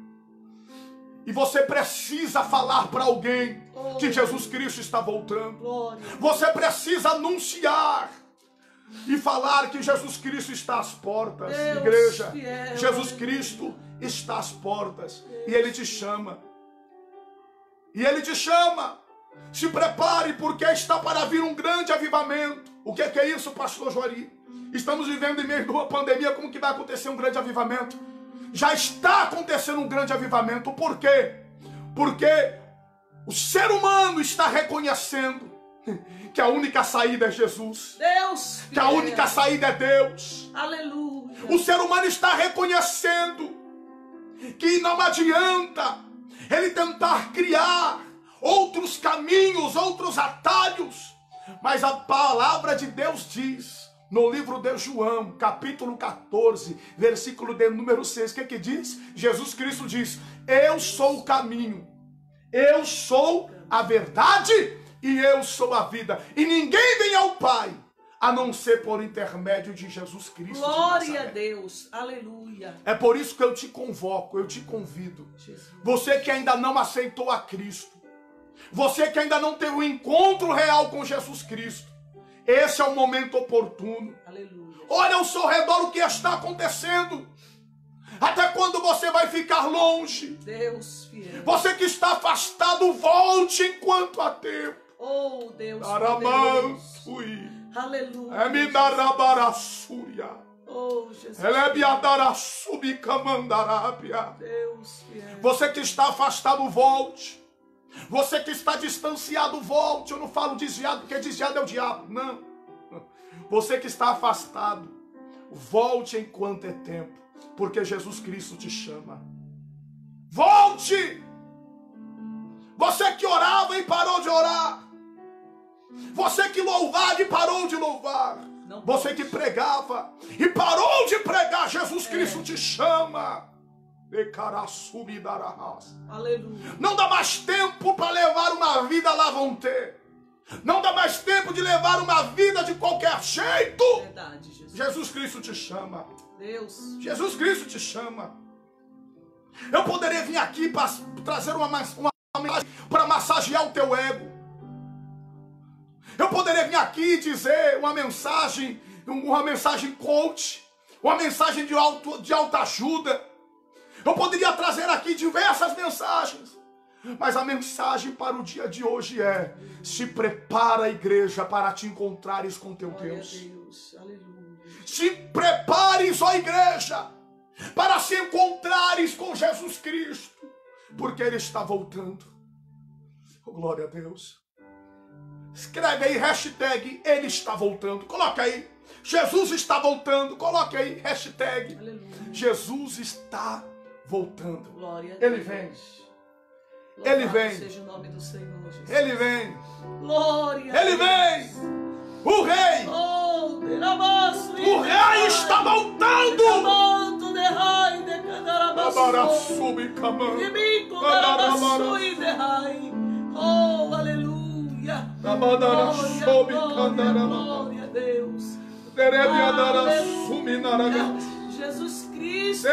E você precisa falar para alguém que Jesus Cristo está voltando. Glória. Você precisa anunciar e falar que Jesus Cristo está às portas. Deus igreja, fiel, Jesus Cristo está às portas. E Ele te chama. E Ele te chama. Se prepare, porque está para vir um grande avivamento. O que é isso, pastor Joari? Estamos vivendo em meio de uma pandemia. Como que vai acontecer um grande avivamento? Já está acontecendo um grande avivamento. Por quê? Porque o ser humano está reconhecendo que a única saída é Jesus. Deus. Que a única saída é Deus. Aleluia. O ser humano está reconhecendo que não adianta ele tentar criar outros caminhos, outros atalhos. Mas a palavra de Deus diz, no livro de João, capítulo 14, versículo de número 6, o que diz? Jesus Cristo diz: eu sou o caminho, eu sou a verdade e eu sou a vida. E ninguém vem ao Pai a não ser por intermédio de Jesus Cristo. Glória a Deus, aleluia. É por isso que eu te convoco, eu te convido. Jesus. Você que ainda não aceitou a Cristo, você que ainda não teve um encontro real com Jesus Cristo, esse é o momento oportuno. Aleluia. Olha ao seu redor o que está acontecendo. Até quando você vai ficar longe? Deus fiel. Você que está afastado, volte enquanto há tempo. Oh, Deus Aramançui. Aleluia. Eminarabarasúria. Oh, Jesus. Elebiadarasubicamandarábia. Deus fiel. Você que está afastado, volte. Você que está distanciado, volte. Eu não falo desviado, porque desviado é o diabo. Não. Você que está afastado, volte enquanto é tempo, porque Jesus Cristo te chama. Volte! Você que orava e parou de orar. Você que louvava e parou de louvar. Não. Você que pregava e parou de pregar. Jesus Cristo te chama. Aleluia. Não dá mais tempo para levar uma vida lá vão ter. Não dá mais tempo de levar uma vida de qualquer jeito. Verdade, Jesus. Jesus Cristo te chama. Deus. Jesus Cristo te chama. Eu poderia vir aqui para trazer uma mensagem para massagear o teu ego. Eu poderia vir aqui dizer uma mensagem coach, uma mensagem de autoajuda. Eu poderia trazer aqui diversas mensagens. Mas a mensagem para o dia de hoje é: se prepara, igreja, para te encontrares com teu Deus. Deus. Aleluia. Se prepares, ó igreja, para se encontrares com Jesus Cristo, porque Ele está voltando. Oh, glória a Deus. Escreve aí, hashtag Ele está voltando. Coloca aí, Jesus está voltando. Coloca aí, hashtag Aleluia. Jesus está voltando. Glória a Deus. Ele vem. Ele vem. Seja o nome do Senhor, Jesus. Ele vem. Glória. Ele vem. O rei. Oh, o rei está voltando. Oh, aleluia. Glória a Deus. Aleluia. Jesus Cristo.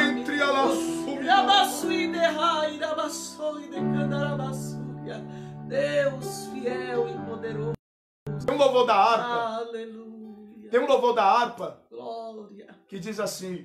Deus fiel e poderoso. Tem um louvor da harpa. Aleluia. Tem um louvor da harpa. Glória. Que diz assim: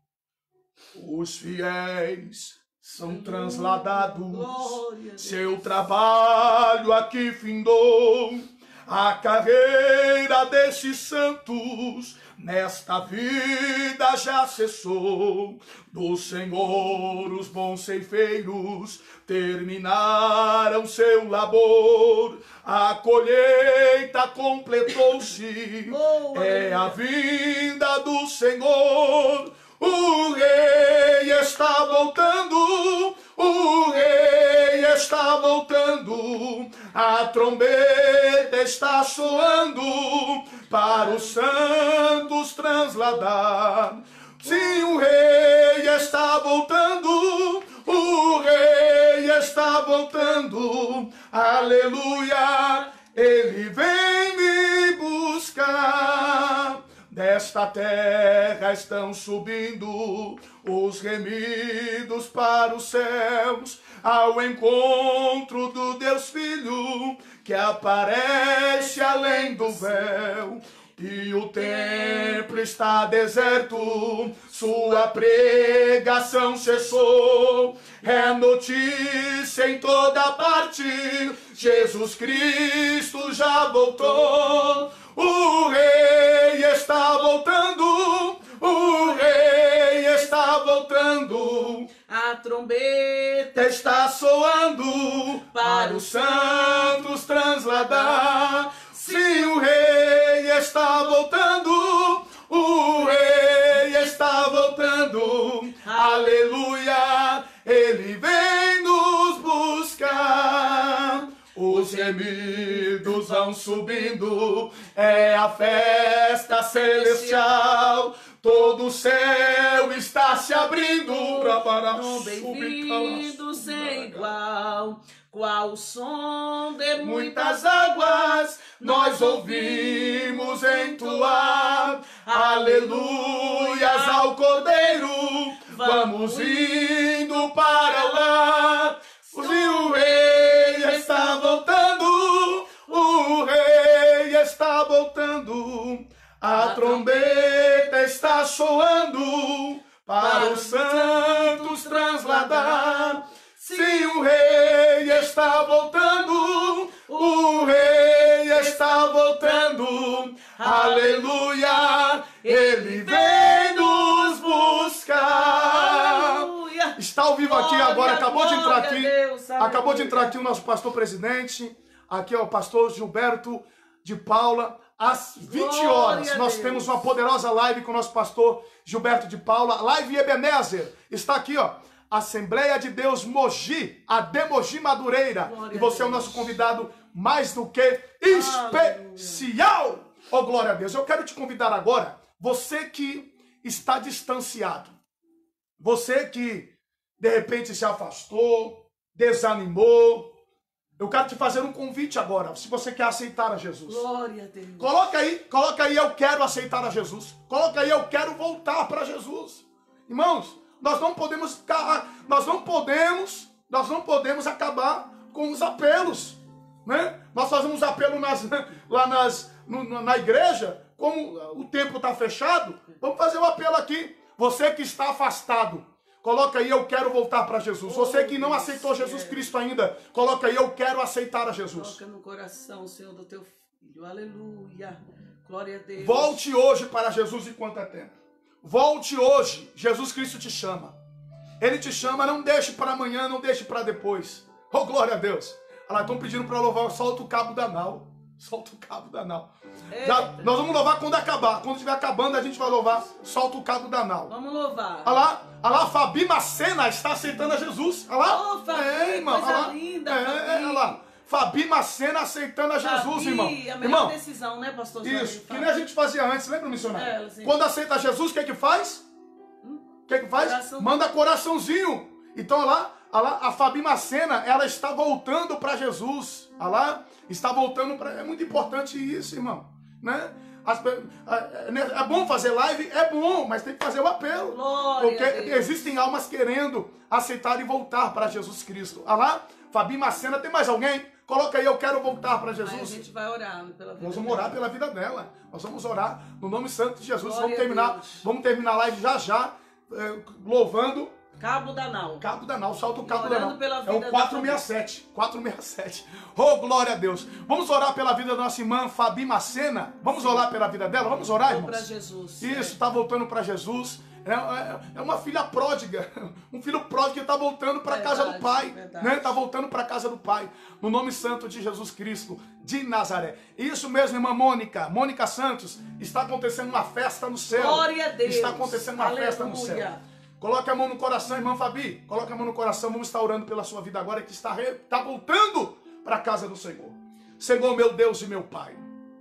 os fiéis são transladados. Glória. Seu trabalho aqui findou. A carreira desses santos nesta vida já cessou. Do Senhor os bons ceifeiros terminaram seu labor. A colheita completou-se. É a vinda do Senhor. O rei está voltando. O rei está voltando. A trombeta está soando para os santos transladar. Sim, o rei está voltando. O rei está voltando. Aleluia. Ele vem me buscar. Desta terra estão subindo os remidos para os céus, ao encontro do Deus Filho, que aparece além do véu. E o templo está deserto, sua pregação cessou. É notícia em toda parte, Jesus Cristo já voltou. O rei está voltando, o rei está voltando. A trombeta está soando para os santos transladar. Sim, o rei está voltando, o rei está voltando. Aleluia, ele vem nos buscar. Os gemidos vão subindo, é a festa celestial. Todo o céu está se abrindo para bem-vindo sem igual. Qual o som de muitas águas nós ouvimos entoar. Aleluias ao Cordeiro, vamos indo para lá. O rei está voltando, o rei está voltando. A trombeta está soando para os santos transladar. Sim, o rei está voltando, o rei está voltando. Aleluia, ele vem nos buscar. Aleluia. Está ao vivo aqui agora, acabou de entrar aqui. Deus, acabou de entrar aqui o nosso pastor presidente. Aqui é o pastor Gilberto de Paula. Às 20 horas, nós temos uma poderosa live com o nosso pastor Gilberto de Paula. Live Ebenezer. Está aqui, ó. Assembleia de Deus Mogi, AD Mogi Madureira. Glória e você é o nosso convidado mais do que especial. Oh, glória a Deus. Eu quero te convidar agora, você que está distanciado, você que de repente se afastou, desanimou, Eu quero te fazer um convite agora, se você quer aceitar a Jesus. Glória a Deus. Coloca aí, eu quero aceitar a Jesus. Coloca aí, eu quero voltar para Jesus. Irmãos, nós não podemos acabar com os apelos, né? Nós fazemos apelo na igreja, como o templo está fechado, vamos fazer um apelo aqui. Você que está afastado, coloca aí, eu quero voltar para Jesus. Você que não aceitou Jesus Cristo ainda, coloca aí, eu quero aceitar a Jesus. Coloca no coração, Senhor, do teu filho. Aleluia. Glória a Deus. Volte hoje para Jesus enquanto é tempo. Volte hoje. Jesus Cristo te chama. Ele te chama, não deixe para amanhã, não deixe para depois. Oh, glória a Deus. Olha lá, estão pedindo para louvar, solta o cabo da nau. Solta o cabo da nau. Nós vamos louvar quando acabar. Quando estiver acabando, a gente vai louvar. Solta o cabo da nau. Vamos louvar. Olha lá, Fabi Macena está aceitando a Jesus. Olha lá. Oh, Fabi, irmão, coisa linda, Fabi. Olha lá. Fabi Macena aceitando a Jesus, Fabi, irmão. A melhor decisão, né, pastor Jorge? Isso, que nem a gente fazia antes, lembra, missionário? Sim. Quando aceita Jesus, o que faz? O que faz? Coração. Manda coraçãozinho. Então, olha lá, a Fabi Macena, ela está voltando para Jesus. Olha lá, está voltando para... É muito importante isso, irmão. Né? É bom fazer live? É bom, mas tem que fazer o apelo. Glória porque existem almas querendo aceitar e voltar para Jesus Cristo. Olha lá, Fabi Macena, tem mais alguém? Coloca aí, eu quero voltar para Jesus. Aí a gente vai orar pela vida. Nós vamos orar pela vida dela. Nós vamos orar no nome santo de Jesus. Glória Vamos terminar a live já, louvando. Cabo da nau. Cabo da nau, salta o cabo da nau. É o 467. 467. Oh, glória a Deus. Vamos orar pela vida da nossa irmã Fabi Macena. Vamos orar pela vida dela? Vamos orar, irmãos? Para Jesus. Isso, está voltando para Jesus. É uma filha pródiga. Um filho pródigo que está voltando para a casa do Pai. Né? Está voltando para a casa do Pai. No nome santo de Jesus Cristo de Nazaré. Isso mesmo, irmã Mônica. Mônica Santos. Está acontecendo uma festa no céu. Glória a Deus. Está acontecendo uma festa no céu. Coloque a mão no coração, irmã Fabi. Coloque a mão no coração. Vamos estar orando pela sua vida agora que está voltando para a casa do Senhor. Senhor, meu Deus e meu Pai.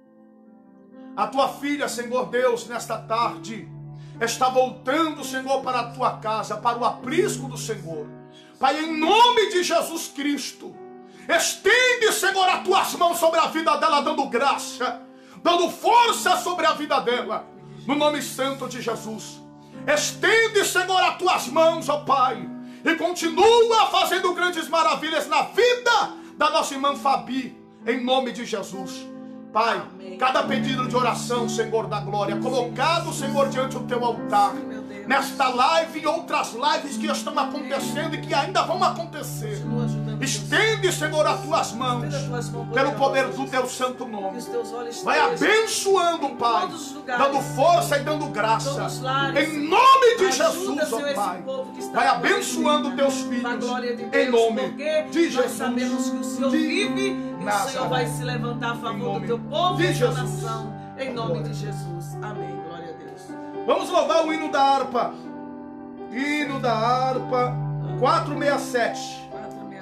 A tua filha, Senhor Deus, nesta tarde, está voltando, Senhor, para a tua casa, para o aprisco do Senhor. Pai, em nome de Jesus Cristo, estende, Senhor, as tuas mãos sobre a vida dela, dando graça, dando força sobre a vida dela. No nome santo de Jesus. Estende, Senhor, as tuas mãos, ó Pai, e continua fazendo grandes maravilhas na vida da nossa irmã Fabi, em nome de Jesus. Pai, amém. Cada pedido de oração, Senhor da glória, colocado, Senhor, diante do teu altar, nesta live e outras lives que estão acontecendo e que ainda vão acontecer. Estende, Senhor, as tuas mãos, pelo poder do teu santo nome. Vai abençoando, Pai, dando força e dando graça. Em nome de Jesus, ó Pai. Vai abençoando teus filhos. Em nome de Jesus. Nós sabemos que o Senhor vive e o Senhor vai se levantar a favor do teu povo e da nação. Em nome de Jesus. Amém. Glória a Deus. Vamos louvar o hino da harpa. Hino da harpa 467.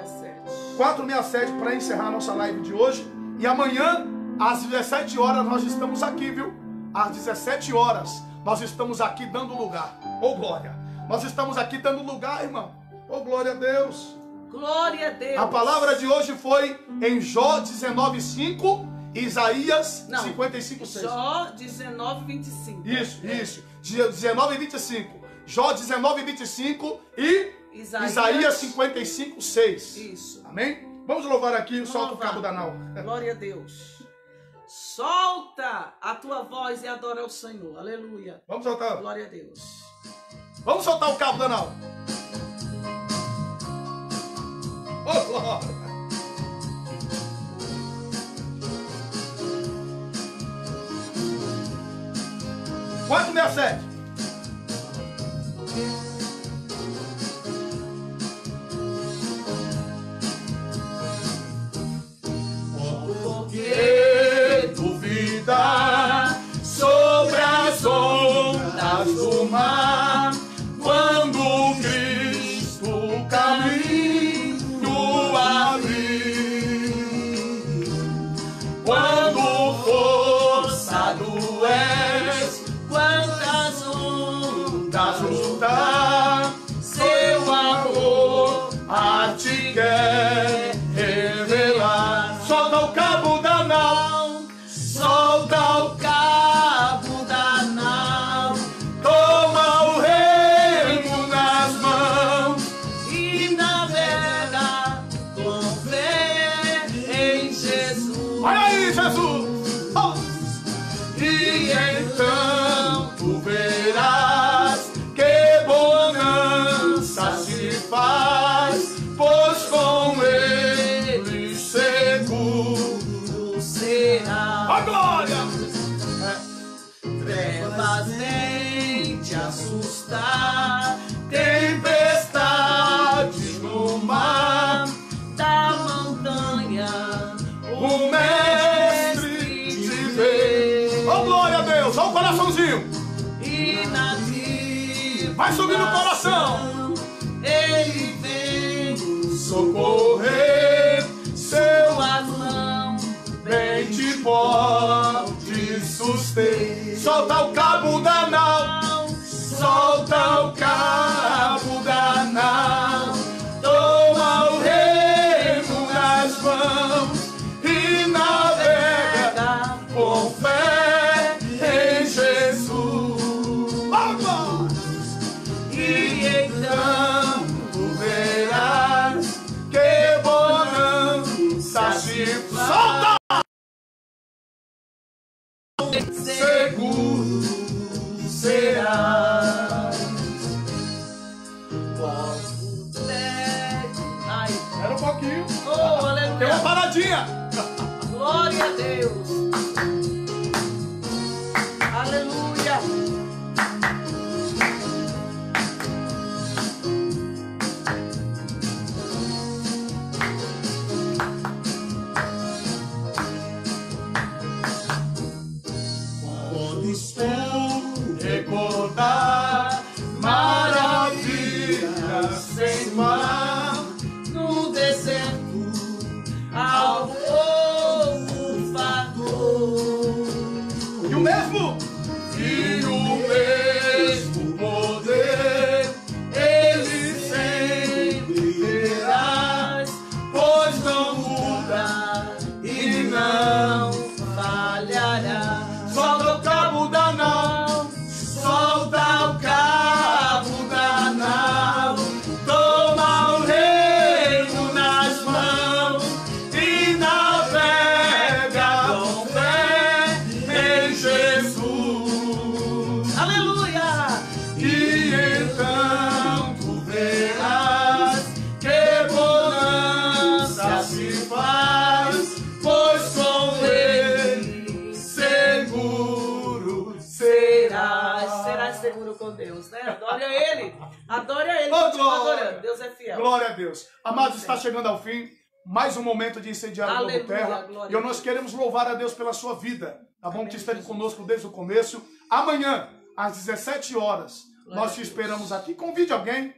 467 para encerrar a nossa live de hoje. E amanhã, às 17 horas, nós estamos aqui, viu? Às 17 horas, nós estamos aqui dando lugar. Oh, glória! Nós estamos aqui dando lugar, irmão. Oh, glória a Deus! Glória a Deus! A palavra de hoje foi em Jó 19:5, Isaías 55:6. Jó 19:25. Isso. 19:25. Jó 19:25 e Isaías 55:6. Isso. Amém? Vamos louvar aqui, solta o cabo da nau. Glória a Deus. Solta a tua voz e adora ao Senhor. Aleluia. Vamos soltar. Glória a Deus. Vamos soltar o cabo da nau. Oh, glória. Quanto 67? Sobre as ondas do mar, quando Cristo o caminho abriu, quando forçado és, quantas ondas lutar. satisfaz, pois com ele seguro será. A glória! Trevas nem te assustar, tempestades no mar. da montanha O mestre te vê. Oh, glória a Deus! Olha o coraçãozinho! e na Vai subir no coração! Ele vem Socorrer, seu suas mãos, bem te pode suster. Solta o cabo da nau, solta o cabo da nau. Toma o remo nas mãos e navega com fé em Jesus. Vamos! e então Tu verás que bonança se solta. Seguro será. ai, Era um pouquinho. oh, Tem uma aleluia, paradinha. glória a Deus, aleluia. Quando estou recordar maravilhas sem mar, No deserto, ao povo fartou. E o mesmo? e o mesmo poder ele sempre terás, pois não muda e não falhará. solta o cabo da nau, solta o cabo da nau. Toma o reino nas mãos e navega com fé em Jesus. Aleluia! E então tu verás que bonança se faz, pois com ele seguro serás. Serás seguro com Deus, né? Adore a Ele. Adore a Ele. Oh, Continua glória. adorando. Deus é fiel. Glória a Deus. Amados, está chegando ao fim. Mais um momento de incendiar o Globo Aleluia, Terra. glória E a nós Deus. queremos louvar a Deus pela sua vida. Tá bom? Amém, Que esteve Jesus. conosco desde o começo. Amanhã, às 17 horas, Glória nós a te Deus. esperamos aqui. Convide alguém.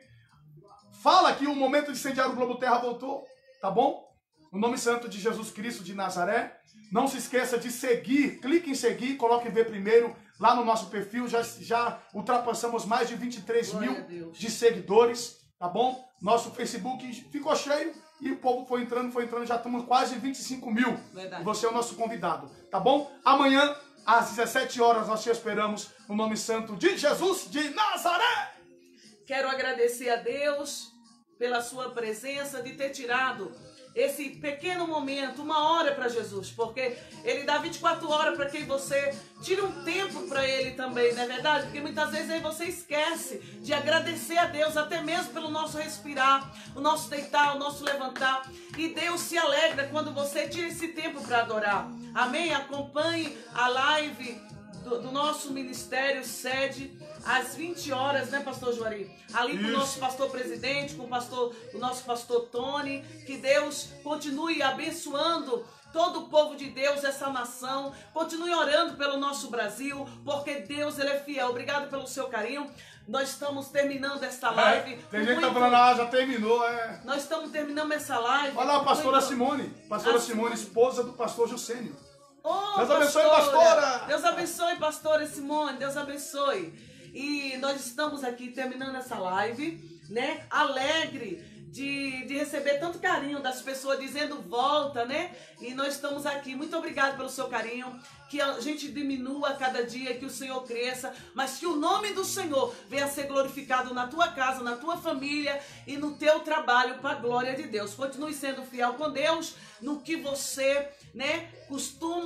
Fala que o momento de incendiar o Globo Terra voltou. Tá bom? No nome santo de Jesus Cristo de Nazaré. Não se esqueça de seguir. Clique em seguir. Coloque em ver primeiro. Lá no nosso perfil já ultrapassamos mais de 23 Glória a mil Deus. de seguidores. Tá bom? Nosso Facebook ficou cheio. E o povo foi entrando. Já estamos quase 25 mil. Verdade. E você é o nosso convidado. Tá bom? Amanhã, às 17 horas, nós te esperamos. No nome santo de Jesus de Nazaré. Quero agradecer a Deus pela sua presença, de ter tirado esse pequeno momento, uma hora para Jesus, porque Ele dá 24 horas para que você tire um tempo para Ele também, não é verdade? Porque muitas vezes aí você esquece de agradecer a Deus, até mesmo pelo nosso respirar, o nosso deitar, o nosso levantar. E Deus se alegra quando você tira esse tempo para adorar. Amém? Acompanhe a live do nosso ministério sede às 20 horas, né, pastor Juari? Ali com o nosso pastor presidente, com o nosso pastor Tony. Que Deus continue abençoando todo o povo de Deus, essa nação. Continue orando pelo nosso Brasil, porque Deus, Ele é fiel. Obrigado pelo seu carinho. Nós estamos terminando esta live. Tem gente que tá falando, já terminou, Nós estamos terminando essa live. Olha lá a pastora muito- Simone. Pastora A Simone, esposa do pastor Jusênio. Oh, Deus abençoe, pastora. pastora. Deus abençoe, pastora Simone. Deus abençoe. E nós estamos aqui terminando essa live, né? Alegre de receber tanto carinho das pessoas dizendo volta, né? E nós estamos aqui. Muito obrigado pelo seu carinho. Que a gente diminua a cada dia, que o Senhor cresça, mas que o nome do Senhor venha a ser glorificado na tua casa, na tua família e no teu trabalho, para a glória de Deus. Continue sendo fiel com Deus no que você, né, costuma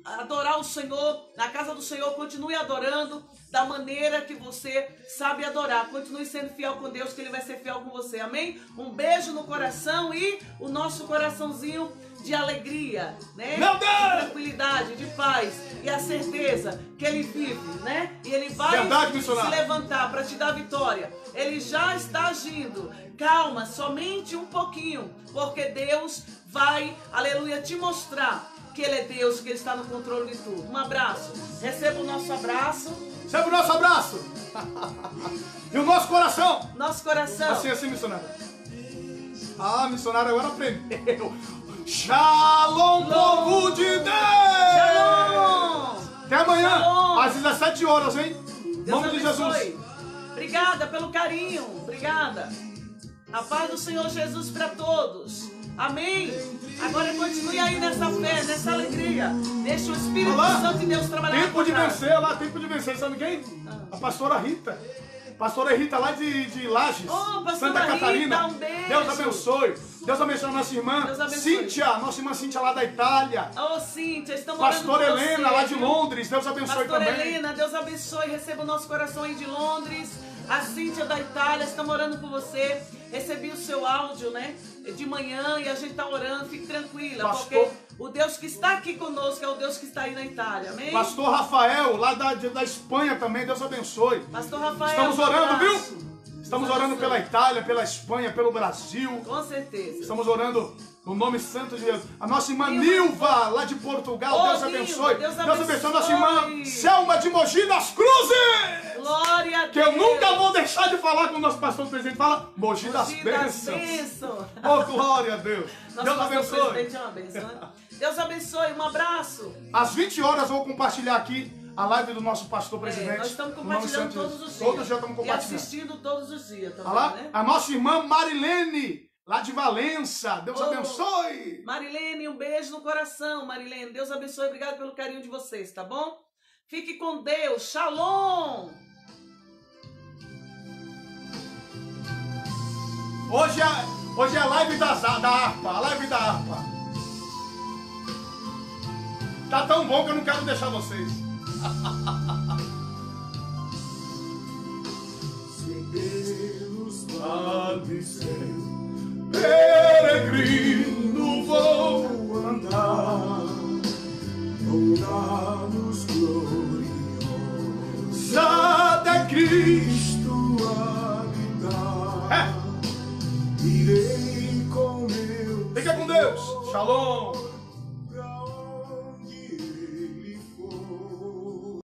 adorar o Senhor, na casa do Senhor, continue adorando da maneira que você sabe adorar. Continue sendo fiel com Deus, que Ele vai ser fiel com você. Amém? Um beijo no coração e o nosso coraçãozinho de alegria, né? Meu Deus! De tranquilidade, de paz e a certeza que Ele vive, né? E Ele vai se levantar para te dar vitória. Ele já está agindo. Calma, somente um pouquinho, porque Deus vai, aleluia, te mostrar que Ele é Deus, que Ele está no controle de tudo. Um abraço. Receba o nosso abraço. Receba o nosso abraço. E o nosso coração. Nosso coração. Assim, missionário. Ah, missionário agora aprendeu. Shalom, povo de Deus. Shalom. Até amanhã, Shalom. às 17 horas, hein? Em nome de Jesus. Obrigada pelo carinho. Obrigada. A paz do Senhor Jesus para todos. Amém. Agora continue aí nessa fé, nessa alegria. Deixa o Espírito Santo de Deus trabalhar. Tempo de vencer lá, tempo de vencer. Sabe quem? A pastora Rita. Pastora Rita lá de Lages, Santa Catarina. Um beijo. Deus abençoe. Deus abençoe a nossa irmã Cíntia, nossa irmã Cíntia lá da Itália. Ô, Cíntia, estamos orando por Pastora Helena você, lá de Londres, Deus abençoe Pastora também. Helena, Deus abençoe, receba o nosso coração aí de Londres. A Cíntia da Itália, estamos orando por você. Recebi o seu áudio, né, de manhã e a gente está orando, fique tranquila, porque o Deus que está aqui conosco é o Deus que está aí na Itália, amém? Pastor Rafael, lá da Espanha também, Deus abençoe. Pastor Rafael, estamos orando, viu? Estamos orando pela Itália, pela Espanha, pelo Brasil. Com certeza. Estamos orando no nome santo de Deus. A nossa irmã Nilva, lá de Portugal, Deus abençoe. Deus abençoe a nossa irmã Selma de Mogi das Cruzes. Glória a Deus. Que eu nunca vou deixar de falar com o nosso pastor presidente. Fala, Mogi das Bênçãos. Oh, glória a Deus. Deus abençoe. Presidente é uma bênção, né? Deus abençoe, um abraço. Às 20 horas eu vou compartilhar aqui a live do nosso pastor presidente. Nós estamos compartilhando todos os dias. Todos já estamos compartilhando. E assistindo todos os dias também, né? A nossa irmã Marilene, lá de Valença. Deus abençoe. Marilene, um beijo no coração, Marilene. Deus abençoe. Obrigado pelo carinho de vocês, tá bom? Fique com Deus. Shalom. Hoje é a live da harpa. A live da harpa. Tá tão bom que eu não quero deixar vocês. Se Deus vai dizer, Peregrino vou andar, dourados gloriosos, até Cristo habitar. Irei com meu Fica com Deus. Shalom.